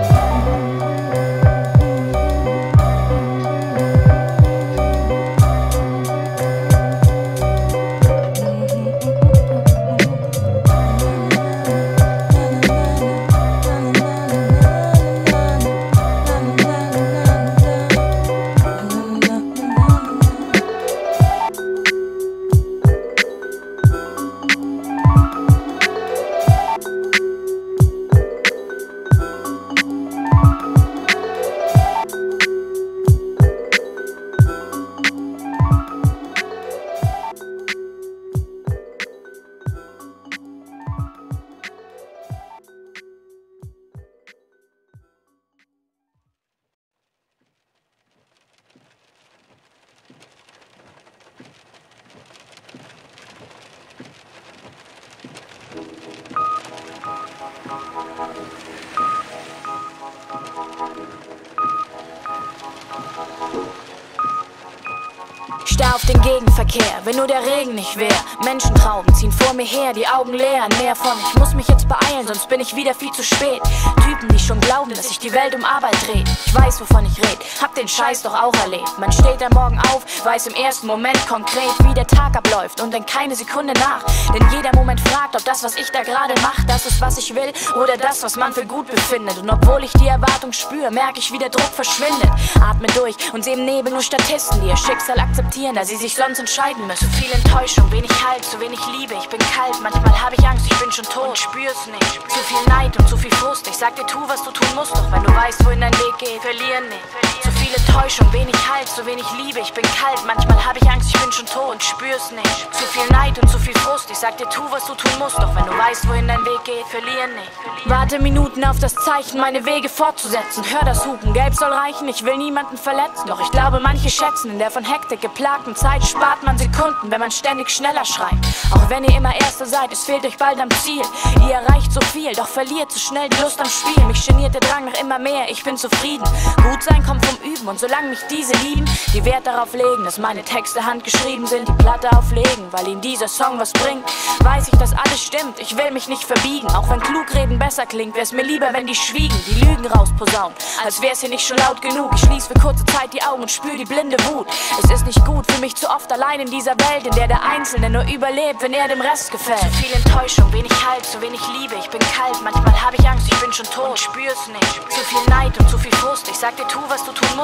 C: Starr auf den Gegenverkehr, wenn nur der Regen nicht wär. Menschentrauben ziehen vor mir her, die Augen leer. Mehr von, ich muss mich jetzt beeilen, sonst bin ich wieder viel zu spät. Typen, die schon glauben, dass sich die Welt um Arbeit dreht. Ich weiß, wovon ich red, hab den Scheiß doch auch erlebt. Man steht am Morgen auf, weiß im ersten Moment konkret, wie der Tag abläuft, und denkt keine Sekunde nach. Denn jeder Moment fragt, ob das, was ich da gerade mach, das ist, was ich will, oder das, was man für gut befindet. Und obwohl ich die Erwartung spüre, merke ich, wie der Druck verschwindet. Atme durch und sehe im Nebel nur Statisten, die ihr Schicksal akzeptieren, da sie sich sonst entscheiden müssen. Zu viel Enttäuschung, wenig Halt, zu wenig Liebe, ich bin kalt. Manchmal habe ich Angst, ich bin schon tot und spür's nicht. Zu viel Neid und zu viel Frust, ich sag dir, tu, was du tun musst, doch wenn du weißt, wohin dein Weg geht, verlieren nicht. Zu viel Enttäuschung, wenig Halt, zu wenig Liebe, ich bin kalt. Manchmal habe ich Angst, ich bin schon tot und spür's nicht. Zu viel Neid und zu viel Frust, ich sag dir, tu, was du tun musst, doch wenn du weißt, wohin dein Weg geht, verlieren nicht. Warte Minuten auf das Zeichen, meine Wege fortzusetzen. Hör das Hupen, gelb soll reichen, ich will niemanden verletzen. Doch ich glaube, manche schätzen, in der von Hektik geplagten Zeit spart man Sekunden, wenn man ständig schneller schreit. Auch wenn ihr immer Erste seid, es fehlt euch bald am Ziel. Ihr erreicht so viel, doch verliert so schnell die Lust am Spiel. Mich geniert der Drang nach immer mehr, ich bin zufrieden. Gut sein kommt vom Üben, und solange mich diese lieben, die Wert darauf legen, dass meine Texte handgeschrieben sind, die Platte auflegen, weil ihnen dieser Song was bringt, weiß ich, dass alles stimmt, ich will mich nicht verbiegen. Auch wenn Klugreden besser klingt, wär's mir lieber, wenn die schwiegen, die Lügen rausposaunen, als wär's hier nicht schon laut genug. Ich schließ für kurze Zeit die Augen und spür die blinde Wut. Es ist nicht gut für mich, zu oft allein in dieser Welt, in der der Einzelne nur überlebt, wenn er dem Rest gefällt. Zu viel Enttäuschung, wenig Halt, zu wenig Liebe, ich bin kalt. Manchmal habe ich Angst, ich bin schon tot und spür's nicht. Zu viel Neid und zu viel Frust, ich sag dir, tu, was du tun musst,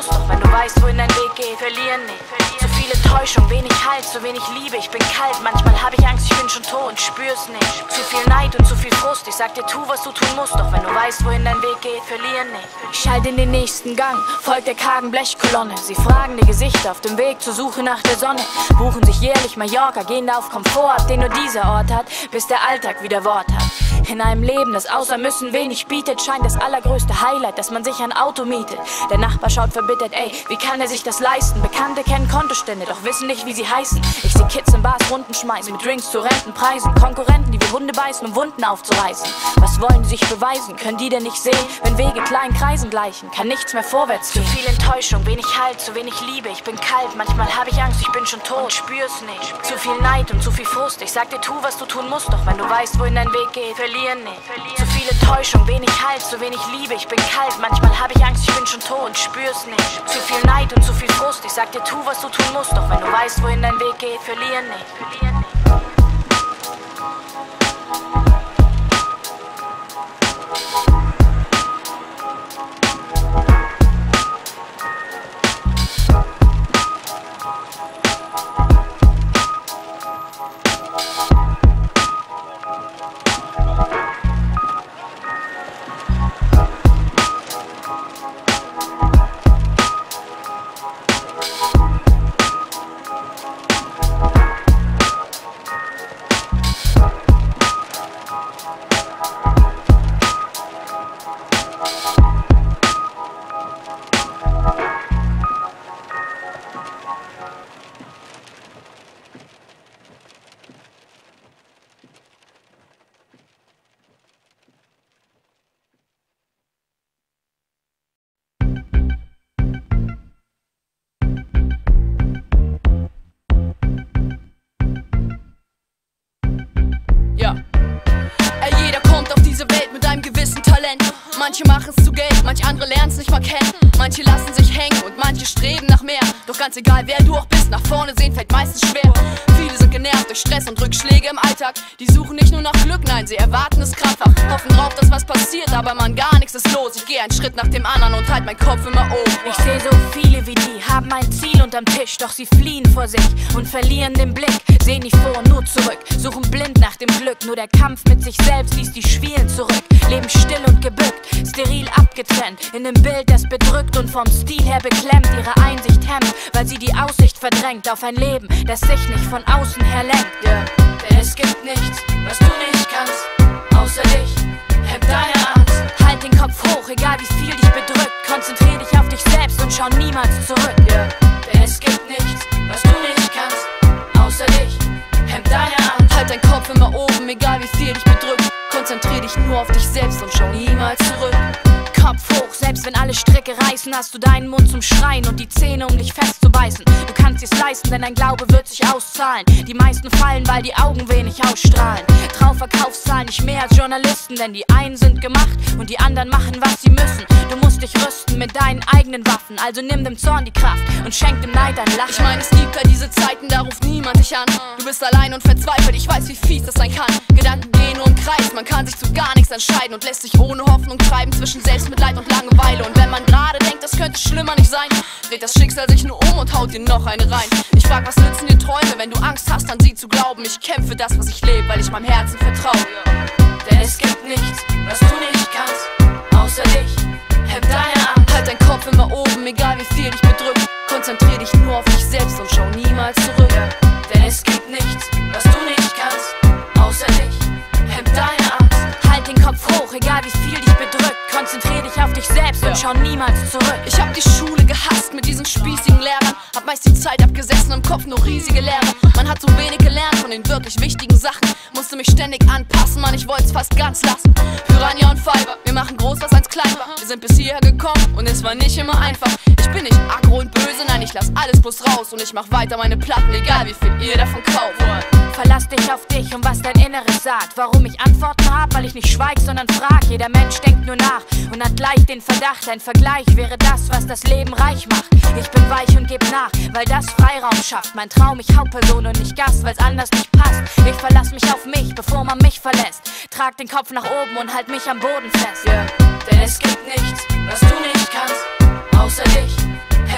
C: musst. Doch wenn du weißt, wohin dein Weg geht, verlieren nicht. Zu viel Enttäuschung, wenig Halt, zu wenig Liebe. Ich bin kalt, manchmal hab ich Angst, ich bin schon tot und spür's nicht. Zu viel Neid und zu viel Frust, ich sag dir, tu, was du tun musst. Doch wenn du weißt, wohin dein Weg geht, verlieren nicht. Ich schalte in den nächsten Gang, folgt der kargen Blechkolonne. Sie fragen die Gesichter auf dem Weg zur Suche nach der Sonne. Buchen sich jährlich Mallorca, gehen da auf Komfort ab, den nur dieser Ort hat, bis der Alltag wieder Wort hat. In einem Leben, das außer Müssen wenig bietet, scheint das allergrößte Highlight, dass man sich ein Auto mietet. Der Nachbar schaut verbittert, ey, wie kann er sich das leisten? Bekannte kennen Kontostände, doch wissen nicht, wie sie heißen. Ich seh Kids in Bars Runden schmeißen, mit Drinks zu Rentenpreisen. Konkurrenten, die wie Hunde beißen, um Wunden aufzureißen. Was wollen die sich beweisen? Können die denn nicht sehen, wenn Wege kleinen Kreisen gleichen? Kann nichts mehr vorwärts gehen. Zu viel Enttäuschung, wenig Halt, zu wenig Liebe. Ich bin kalt, manchmal hab ich Angst, ich bin schon tot und spür's nicht. Zu viel Neid und zu viel Frust, ich sag dir, tu, was du tun musst. Doch wenn du weißt, wohin dein Weg geht, verlieren nicht. Zu viel Enttäuschung, wenig Halt, zu wenig Liebe. Ich bin kalt, manchmal hab ich Angst, ich bin schon tot und spür's nicht. Zu viel Neid und zu viel Frust, ich sag dir, tu, was du tun musst. Doch wenn du weißt, wohin dein Weg geht, verlieren nicht. Verlieren nicht.
K: Manche machen's zu Geld, manche andere lernen's nicht mal kennen. Manche lassen sich hängen und manche streben nach mehr. Doch ganz egal, wer du auch bist, nach vorne sehen fällt meistens schwer. Viele sind genervt durch Stress und Rückschläge im Alltag. Die suchen nicht nur nach Glück, nein, sie erwarten es krampfhaft. Hoffen drauf, dass was passiert, aber man, gar nichts ist los. Ich gehe einen Schritt nach dem anderen und halt meinen Kopf immer oben.
C: Ich seh so viele wie die, haben ein Ziel unterm Tisch. Doch sie fliehen vor sich und verlieren den Blick. Sehen nicht vor, nur zurück, suchen blind nach dem Glück. Nur der Kampf mit sich selbst ließ die Schwielen zurück. Leben still und gebückt, steril abgetrennt. In einem Bild, das bedrückt und vom Stil her beklemmt. Ihre Einsicht hemmt, weil sie die Aussicht verdrängt auf ein Leben, das sich nicht von außen her lenkt. Yeah. Denn es gibt nichts, was du nicht kannst, außer dich, hemmt deine Angst. Halt den Kopf hoch, egal wie viel dich bedrückt. Konzentrier dich auf dich selbst und schau niemals zurück. Yeah. Denn es gibt nichts, was du nicht kannst, außer dich, hemmt deine Angst.
K: Halt dein Kopf immer oben, egal wie viel dich bedrückt. Konzentrier dich nur auf dich selbst und schau niemals zurück.
C: Kopf hoch, selbst wenn alle Stricke reißen, hast du deinen Mund zum Schreien und die Zähne, um dich festzubeißen. Du kannst dir's leisten, denn dein Glaube wird sich auszahlen. Die meisten fallen, weil die Augen wenig ausstrahlen. Trauverkaufszahlen nicht mehr als Journalisten, denn die einen sind gemacht und die anderen machen, was sie müssen. Du musst dich rüsten mit deinen eigenen Waffen, also nimm dem Zorn die Kraft und schenk dem Neid ein Lachen.
K: Ich meine, es gibt halt diese Zeiten, da ruft niemand dich an. Du bist allein und verzweifelt, ich weiß, wie fies das sein kann. Gedanken gehen nur im Kreis, man kann sich zu gar nichts entscheiden und lässt sich ohne Hoffnung treiben zwischen Selbstmitleid und Langeweile. Und wenn man gerade denkt, das könnte schlimmer nicht sein, dreht das Schicksal sich nur um und haut dir noch eine rein. Ich frag, was nützen dir Träume, wenn du Angst hast, an sie zu glauben? Ich kämpfe für das, was ich lebe, weil ich meinem Herzen vertraue.
C: Denn es gibt nichts, was du nicht kannst, außer dich, hemmt deine Angst.
K: Halt dein Kopf immer oben, egal wie viel dich bedrückt. Konzentrier dich nur auf dich selbst und schau niemals zurück.
C: Denn es gibt nichts, was du nicht kannst, außer dich, hemmt deine Angst. Halt den Kopf hoch, egal wie viel dich bedrückt. Konzentrier dich auf dich selbst und schau niemals zurück.
K: Ich hab die Schule gehasst mit diesen spießigen Lehrern. Hab meist die Zeit abgesessen, im Kopf nur riesige Leere. Man hat so wenig gelernt von den wirklich wichtigen Sachen. Musste mich ständig anpassen, Mann, ich wollt's fast ganz lassen. Piranha und Fiber, wir machen groß, was eins klein war. Wir sind bis hierher gekommen und es war nicht immer einfach. Ich bin nicht aggro und böse, nein, ich lass alles bloß raus. Und ich mach weiter meine Platten, egal wie viel ihr davon kauft.
C: Verlass dich auf dich und was dein Inneres sagt. Warum ich Antworten hab, weil ich nicht schweig, sondern frag. Jeder Mensch denkt nur nach und hat leicht den Verdacht, ein Vergleich wäre das, was das Leben reich macht. Ich bin weich und geb nach, weil das Freiraum schafft. Mein Traum, ich Hauptperson und nicht Gast, weil's anders nicht passt. Ich verlass mich auf mich, bevor man mich verlässt. Trag den Kopf nach oben und halt mich am Boden fest. Yeah. Denn es gibt nichts, was du nicht kannst, außer dich,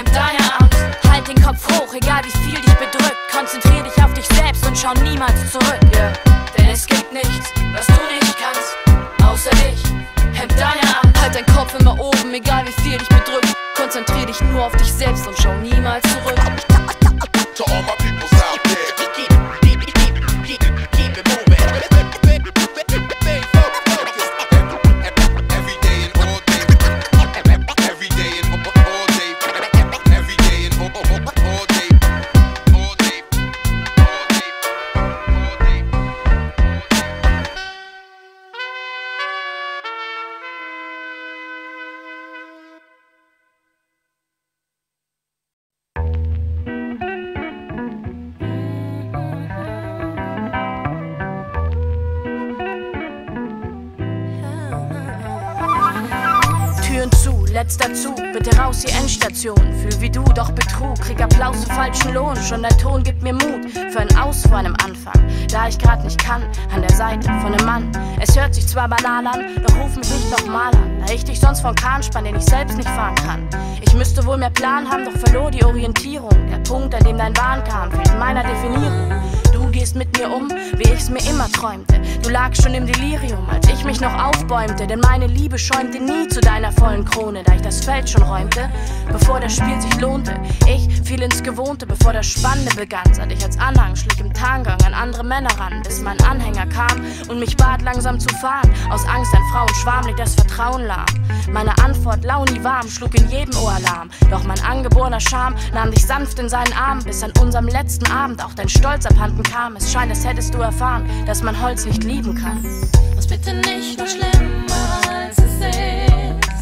C: hemmt deine Angst. Halt den Kopf hoch, egal wie viel dich bedrückt. Konzentrier dich auf dich selbst und schau niemals zurück, yeah. Denn es gibt nichts, was du nicht kannst, außer dich, hemmt deine Angst.
K: Halt deinen Kopf immer oben, egal wie viel dich bedrückt. Konzentrier dich nur auf dich selbst und schau niemals zurück.
A: To all my peoples out there, keep, keep, keep, keep, keep it moving. Every day and all day, every day and all day, every day and all day, all day, all day, all day, all day.
C: Türen zu, letzter Zug, bitte raus die Endstation. Fühl wie du, doch Betrug, krieg Applaus für falschen Lohn. Schon dein Ton gibt mir Mut für ein Aus vor einem Anfang. Da ich grad nicht kann, an der Seite von einem Mann. Es hört sich zwar banal an, doch ruf mich nicht nochmal an. Da ich dich sonst vom Kahn spann, den ich selbst nicht fahren kann. Ich müsste wohl mehr Plan haben, doch verlor die Orientierung. Der Punkt, an dem dein Wahn kam, fehlt in meiner Definierung. Du gehst mit mir um, wie ich's mir immer träumte. Du lagst schon im Delirium, als ich mich noch aufbäumte. Denn meine Liebe schäumte nie zu deiner vollen Krone, da ich das Feld schon räumte, bevor das Spiel sich lohnte. Ich fiel ins Gewohnte, bevor das Spannende begann. Sah dich als Anhang, schlich im Tarngang an andere Männer ran, bis mein Anhänger kam und mich bat, langsam zu fahren. Aus Angst ein Frauenschwarm liegt das Vertrauen lahm. Meine Antwort launi warm, schlug in jedem Ohr Alarm. Doch mein angeborener Charme nahm dich sanft in seinen Arm, bis an unserem letzten Abend auch dein Stolz abhanden kam. Es scheint, als hättest du erfahren, dass man Holz nicht lieben kann.
I: Was bitte nicht noch schlimmer als es ist,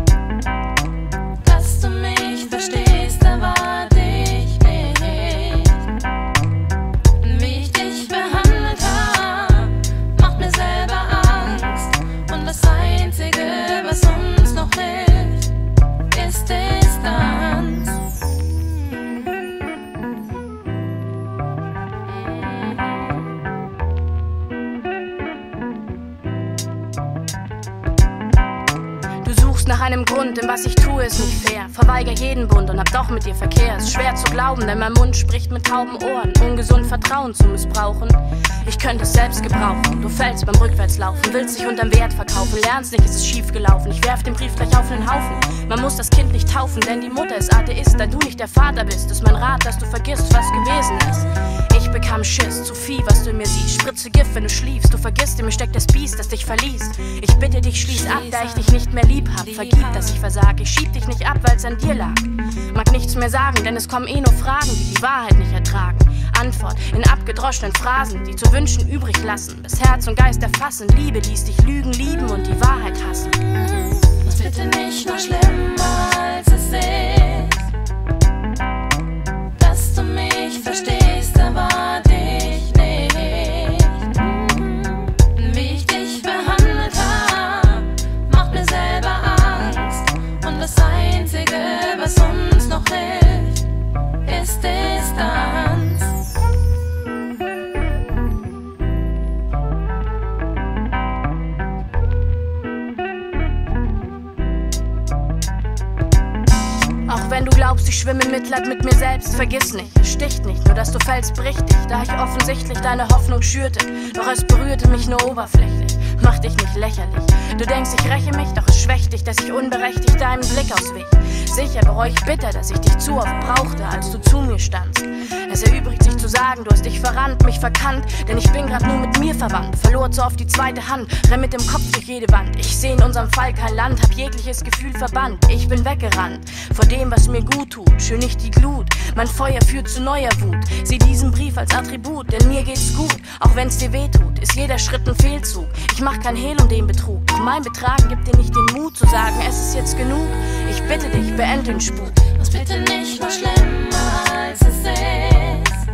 I: dass du mich verstehst, erwarte ich nicht. Wie ich dich behandelt hab, macht mir selber Angst. Und das Einzige, was uns noch hilft, ist Distanz.
C: Nach einem Grund, denn was ich tue, ist nicht fair. Verweigere jeden Bund und hab doch mit dir Verkehr. Ist schwer zu glauben, denn mein Mund spricht mit tauben Ohren. Ungesund Vertrauen zu missbrauchen. Ich könnte es selbst gebrauchen. Du fällst beim Rückwärtslaufen, willst dich unterm Wert verkaufen. Lernst nicht, es ist schief gelaufen. Ich werf den Brief gleich auf den Haufen. Man muss das Kind nicht taufen, denn die Mutter ist Atheist. Da du nicht der Vater bist, ist mein Rat, dass du vergisst, was gewesen ist. Ich bekam Schiss, zu viel, was du in mir siehst. Spritze Gift, wenn du schliefst. Du vergisst, in mir steckt das Biest, das dich verließ. Ich bitte dich, schließ ab, da ich dich nicht mehr lieb hab. Vergib, dass ich versag, ich schieb dich nicht ab, weil's an dir lag. Mag nichts mehr sagen, denn es kommen eh nur Fragen, die die Wahrheit nicht ertragen. Antwort in abgedroschenen Phrasen, die zu wünschen übrig lassen. Bis Herz und Geist erfassen, Liebe ließ dich lügen, lieben und die Wahrheit hassen.
I: Was bitte nicht noch schlimmer als es ist, dass du mich verstehst, erwarte ich nicht. Wie ich dich behandelt hab, macht mir selber Angst. Und das Einzige, was uns noch hilft, ist Distanz.
C: Auch wenn du glaubst, ich schwimme in Mitleid mit mir selbst, vergiss nicht, es sticht nicht, nur dass du fällst, bricht dich, da ich offensichtlich deine Hoffnung schürte, doch es berührte mich nur oberflächlich, mach dich nicht lächerlich. Du denkst, ich räche mich, doch es schwächt dich, dass ich unberechtigt deinem Blick auswich. Sicher bereue ich bitter, dass ich dich zu oft brauchte, als du zu mir standst. Es erübrigt sich zu sagen, du hast dich verrannt, mich verkannt, denn ich bin grad nur mit mir verwandt. Verlor zu oft die zweite Hand, renn mit dem Kopf durch jede Wand. Ich seh in unserem Fall kein Land, hab jegliches Gefühl verbannt. Ich bin weggerannt, vor dem, was mir gut tut, schön nicht die Glut. Mein Feuer führt zu neuer Wut, sieh diesen Brief als Attribut, denn mir geht's gut, auch wenn's dir weh tut, ist jeder Schritt ein Fehlzug. Ich mach kein Hehl um den Betrug, doch mein Betragen gibt dir nicht den Mut zu sagen, es ist jetzt genug. Ich bitte dich, beend den Spuk.
I: Was bitte nicht noch schlimmer als es ist,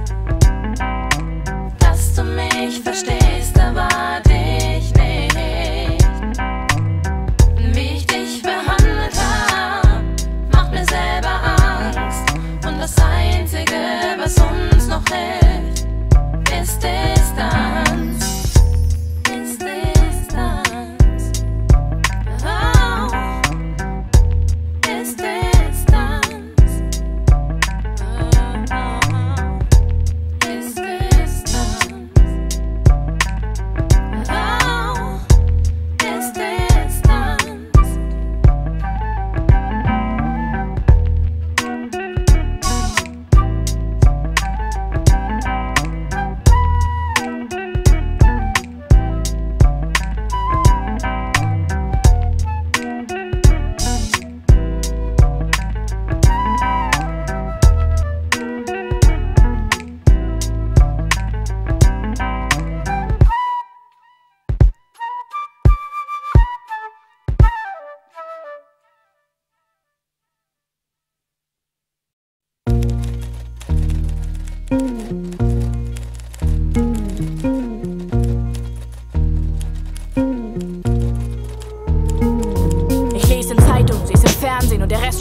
I: dass du mich verstehst, erwarte ich nicht. Wie ich dich behandelt hab, macht mir selber Angst. Und das Einzige, was uns noch hilft, ist Distanz. Ist Distanz. Oh. Ist Distanz.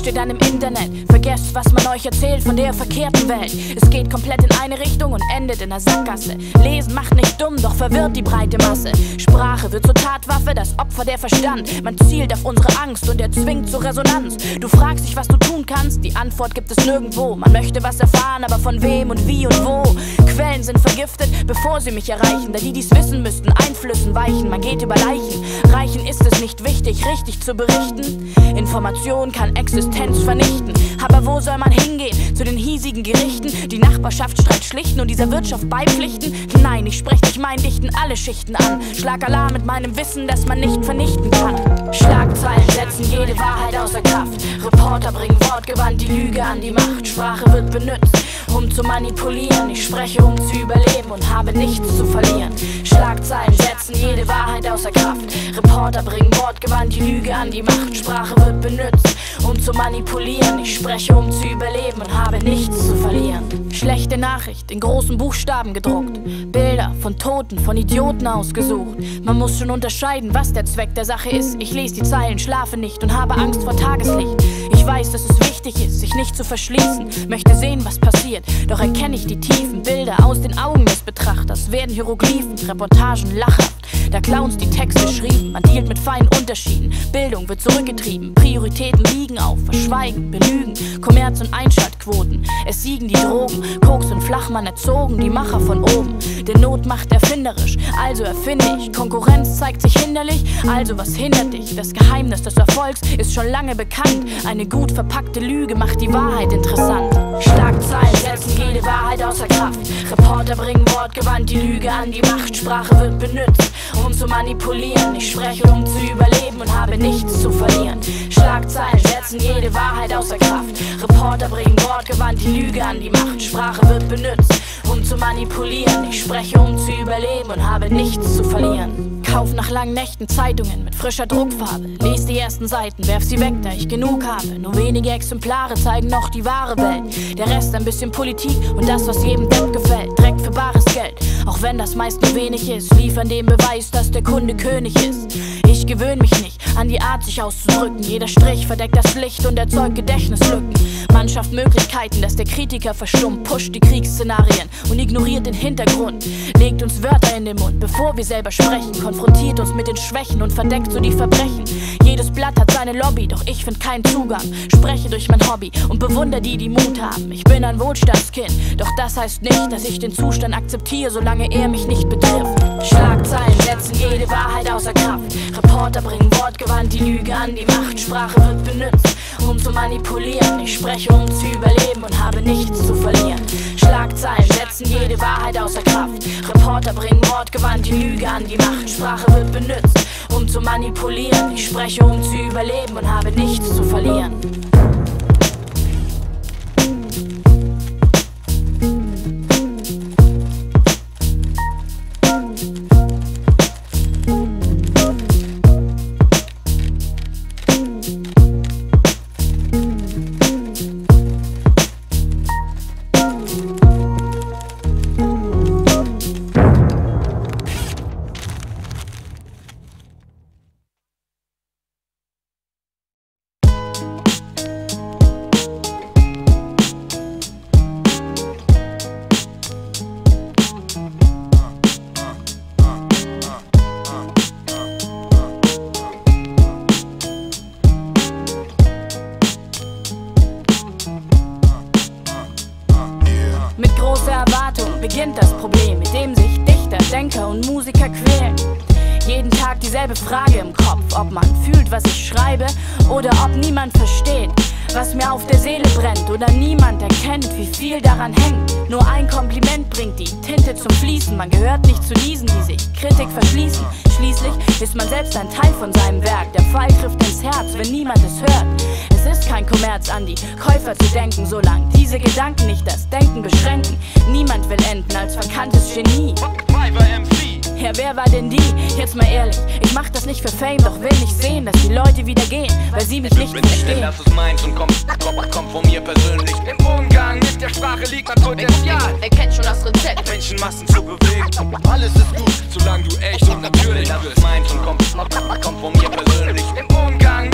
C: ihr dann im Internet. Vergesst, was man euch erzählt von der verkehrten Welt. Es geht komplett in eine Richtung und endet in der Sackgasse. Lesen macht nicht dumm, doch verwirrt die breite Masse. Sprache wird zur Tatwaffe, das Opfer der Verstand. Man zielt auf unsere Angst und erzwingt zur Resonanz. Du fragst dich, was du tun kannst, die Antwort gibt es nirgendwo. Man möchte was erfahren, aber von wem und wie und wo. Quellen sind vergiftet, bevor sie mich erreichen. Da die dies wissen müssten, Einflüssen weichen. Man geht über Leichen. Reichen ist es nicht wichtig, richtig zu berichten. Information kann Existenz vernichten. Aber wo soll man hingehen? Zu den hiesigen Gerichten? Die Nachbarschaftsstreit schlichten und dieser Wirtschaft beipflichten? Nein, ich sprech dich mein Dichten alle Schichten an. Schlag Alarm mit meinem Wissen, das man nicht vernichten kann. Schlagzeilen setzen jede Wahrheit außer Kraft. Reporter bringen wortgewandt die Lüge an die Macht. Sprache wird benutzt, um zu manipulieren. Ich spreche, um zu überleben und habe nichts zu verlieren. Schlagzeilen setzen jede Wahrheit außer Kraft. Reporter bringen wortgewandt die Lüge an die Macht. Sprache wird benutzt, um zu manipulieren. Ich spreche, um zu überleben und habe nichts zu verlieren. Schlechte Nachricht, in großen Buchstaben gedruckt. Bilder von Toten, von Idioten ausgesucht. Man muss schon unterscheiden, was der Zweck der Sache ist. Ich lese die Zeilen, schlafe nicht und habe Angst vor Tageslicht. Ich weiß, dass es wichtig ist, sich nicht zu verschließen. Möchte sehen, was passiert, doch erkenne ich die tiefen Bilder aus den Augen des Betrachters. Werden Hieroglyphen, Reportagen lachhaft. Da Clowns die Texte schrieben, man dealt mit feinen Unterschieden. Bildung wird zurückgetrieben, Prioritäten liegen auf. Verschweigen, belügen, Kommerz und Einschaltquoten. Es siegen die Drogen, Koks und Flachmann erzogen, die Macher von oben. Der Not macht erfinderisch, also erfinde ich. Konkurrenz zeigt sich hinderlich, also was hindert dich? Das Geheimnis des Erfolgs ist schon lange bekannt. Eine gut verpackte Lüge macht die Wahrheit interessant. Schlagzeilen setzen jede Wahrheit außer Kraft. Reporter bringen wortgewandt die Lüge an die Macht. Sprache wird benutzt, um zu manipulieren. Ich spreche, um zu überleben und habe nichts zu verlieren. Schlagzeilen setzen jede Wahrheit außer Kraft. Reporter bringen wortgewandt die Lüge an die Macht. Sprache wird benutzt, um zu manipulieren. Ich spreche, um zu überleben und habe nichts zu verlieren. Kauf nach langen Nächten Zeitungen mit frischer Druckfarbe. Lies die ersten Seiten, werf sie weg, da ich genug habe. Nur wenige Exemplare zeigen noch die wahre Welt. Der Rest ein bisschen Politik und das, was jedem Depp gefällt. Direkt für bares Geld, auch wenn das meist nur wenig ist. Liefern den Beweis, dass der Kunde König ist. Ich gewöhne mich nicht an die Art, sich auszudrücken. Jeder Strich verdeckt das Licht und erzeugt Gedächtnislücken. Man schafft Möglichkeiten, dass der Kritiker verstummt. Pusht die Kriegsszenarien und ignoriert den Hintergrund. Legt uns Wörter in den Mund, bevor wir selber sprechen. Konfrontiert uns mit den Schwächen und verdeckt so die Verbrechen. Jedes Blatt hat seine Lobby, doch ich find keinen Zugang. Spreche durch mein Hobby und bewundere die, die Mut haben. Ich bin ein Wohlstandskind, doch das heißt nicht, dass ich den Zustand akzeptiere, solange er mich nicht betrifft. Schlagzeilen setzen jede Wahrheit außer Kraft. Reporter bringen wortgewandt die Lüge an die Macht. Sprache wird benutzt, um zu manipulieren. Ich spreche, um zu überleben und habe nichts zu verlieren. Schlagzeilen setzen jede Wahrheit außer Kraft. Reporter bringen wortgewandt die Lüge an die Macht. Sprache wird benutzt, um zu manipulieren. Ich spreche, um zu überleben und habe nichts zu verlieren. Mit großer Erwartung beginnt das Problem, mit dem sich Dichter, Denker und Musiker quälen. Jeden Tag dieselbe Frage im Kopf, ob man fühlt, was ich schreibe, oder ob niemand versteht, was mir auf der Seele brennt, oder niemand erkennt, wie viel daran hängt. Nur ein Kompliment bringt die Tinte zum Fließen. Man gehört nicht zu diesen, die sich Kritik verschließen. Schließlich ist man selbst ein Teil von seinem Werk. Der Fall trifft ins Herz, wenn niemand es hört. Es ist kein Kommerz, an die Käufer zu denken, solange diese Gedanken nicht das Denken beschränken. Niemand will enden als verkanntes Genie. Ja, wer war denn die? Jetzt mal ehrlich, ich mach das nicht für Fame, doch will nicht sehen, dass die Leute wieder gehen, weil sie mich nicht verstehen.
L: Lass es meins und komm, komm, komm von mir persönlich. Im Umgang mit der Sprache liegt mein Potenzial.
K: Er kennt schon das Rezept,
L: Menschenmassen zu bewegen. Alles ist gut, solange du echt und natürlich bist. Lass es meins und komm, komm von mir persönlich. Im Umgang mit der Sprache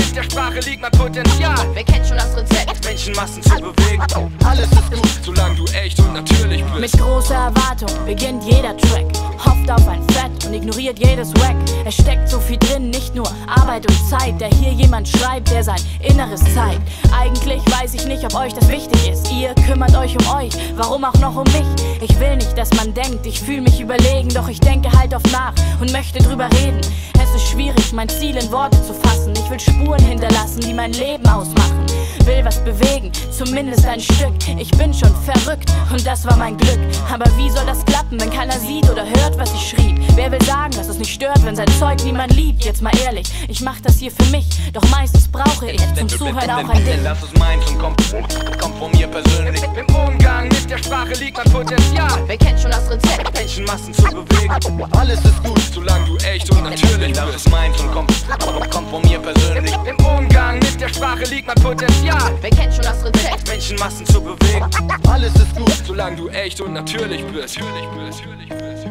L: Sprache liegt mein Potenzial.
K: Wer kennt schon das Rezept?
H: Menschenmassen zu bewegen. Alles ist gut, solange du echt und natürlich bist.
C: Mit großer Erwartung beginnt jeder Track. Hofft auf ein Fett und ignoriert jedes Wack. Es steckt so viel drin, nicht nur Arbeit und Zeit. Der hier jemand schreibt, der sein Inneres zeigt. Eigentlich weiß ich nicht, ob euch das wichtig ist. Ihr kümmert euch um euch, warum auch noch um mich? Ich will nicht, dass man denkt, ich fühle mich überlegen. Doch ich denke halt oft nach und möchte drüber reden. Es ist schwierig, mein Ziel in Worte zu fassen. Ich will Spuren hinterlassen, die mein Leben ausmachen. Will was bewegen, zumindest ein Stück. Ich bin schon verrückt und das war mein Glück. Aber wie soll das klappen, wenn keiner sieht oder hört, was ich schrieb? Wer will sagen, dass es nicht stört, wenn sein Zeug niemand liebt? Jetzt mal ehrlich, ich mach das hier für mich. Doch meistens brauche ich zum Zuhören auch ein Ding.
L: Lass uns meins und komm, komm von mir persönlich. Im Umgang mit der Sprache liegt mein Potenzial.
K: Wer kennt schon das Rezept?
H: Menschenmassen zu bewegen. Alles ist gut, solange du echt und natürlich bist.
L: Lass uns meins und komm, komm von mir persönlich. Im Umgang mit der Sprache liegt mein Potenzial.
K: Wer kennt schon das Rezept?
H: Menschenmassen zu bewegen. Alles ist gut, solange du echt und natürlich bist. Natürlich bist, natürlich bist.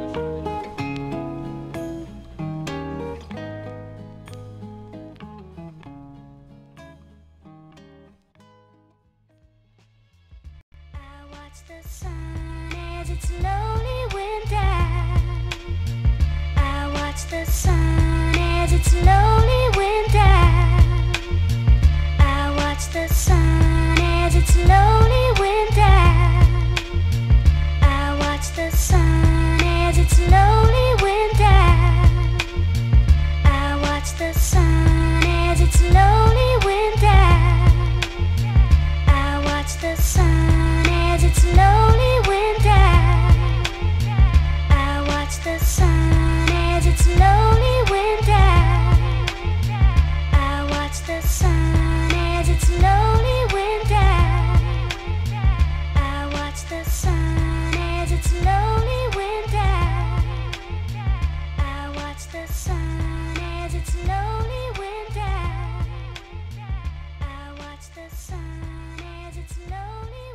M: The sun as it slowly went down. I watched the sun as it slowly went down. I watched the sun as it slowly went down. I watched the sun as it slowly went down. I watched the sun as it slowly went down. I watched the sun as it slowly went down. I watched the sun as it slowly went down. I watched the sun as it slowly went down. I watched the sun as it slowly went down. I watched the sun as it slowly went down. I watched the sun as it slowly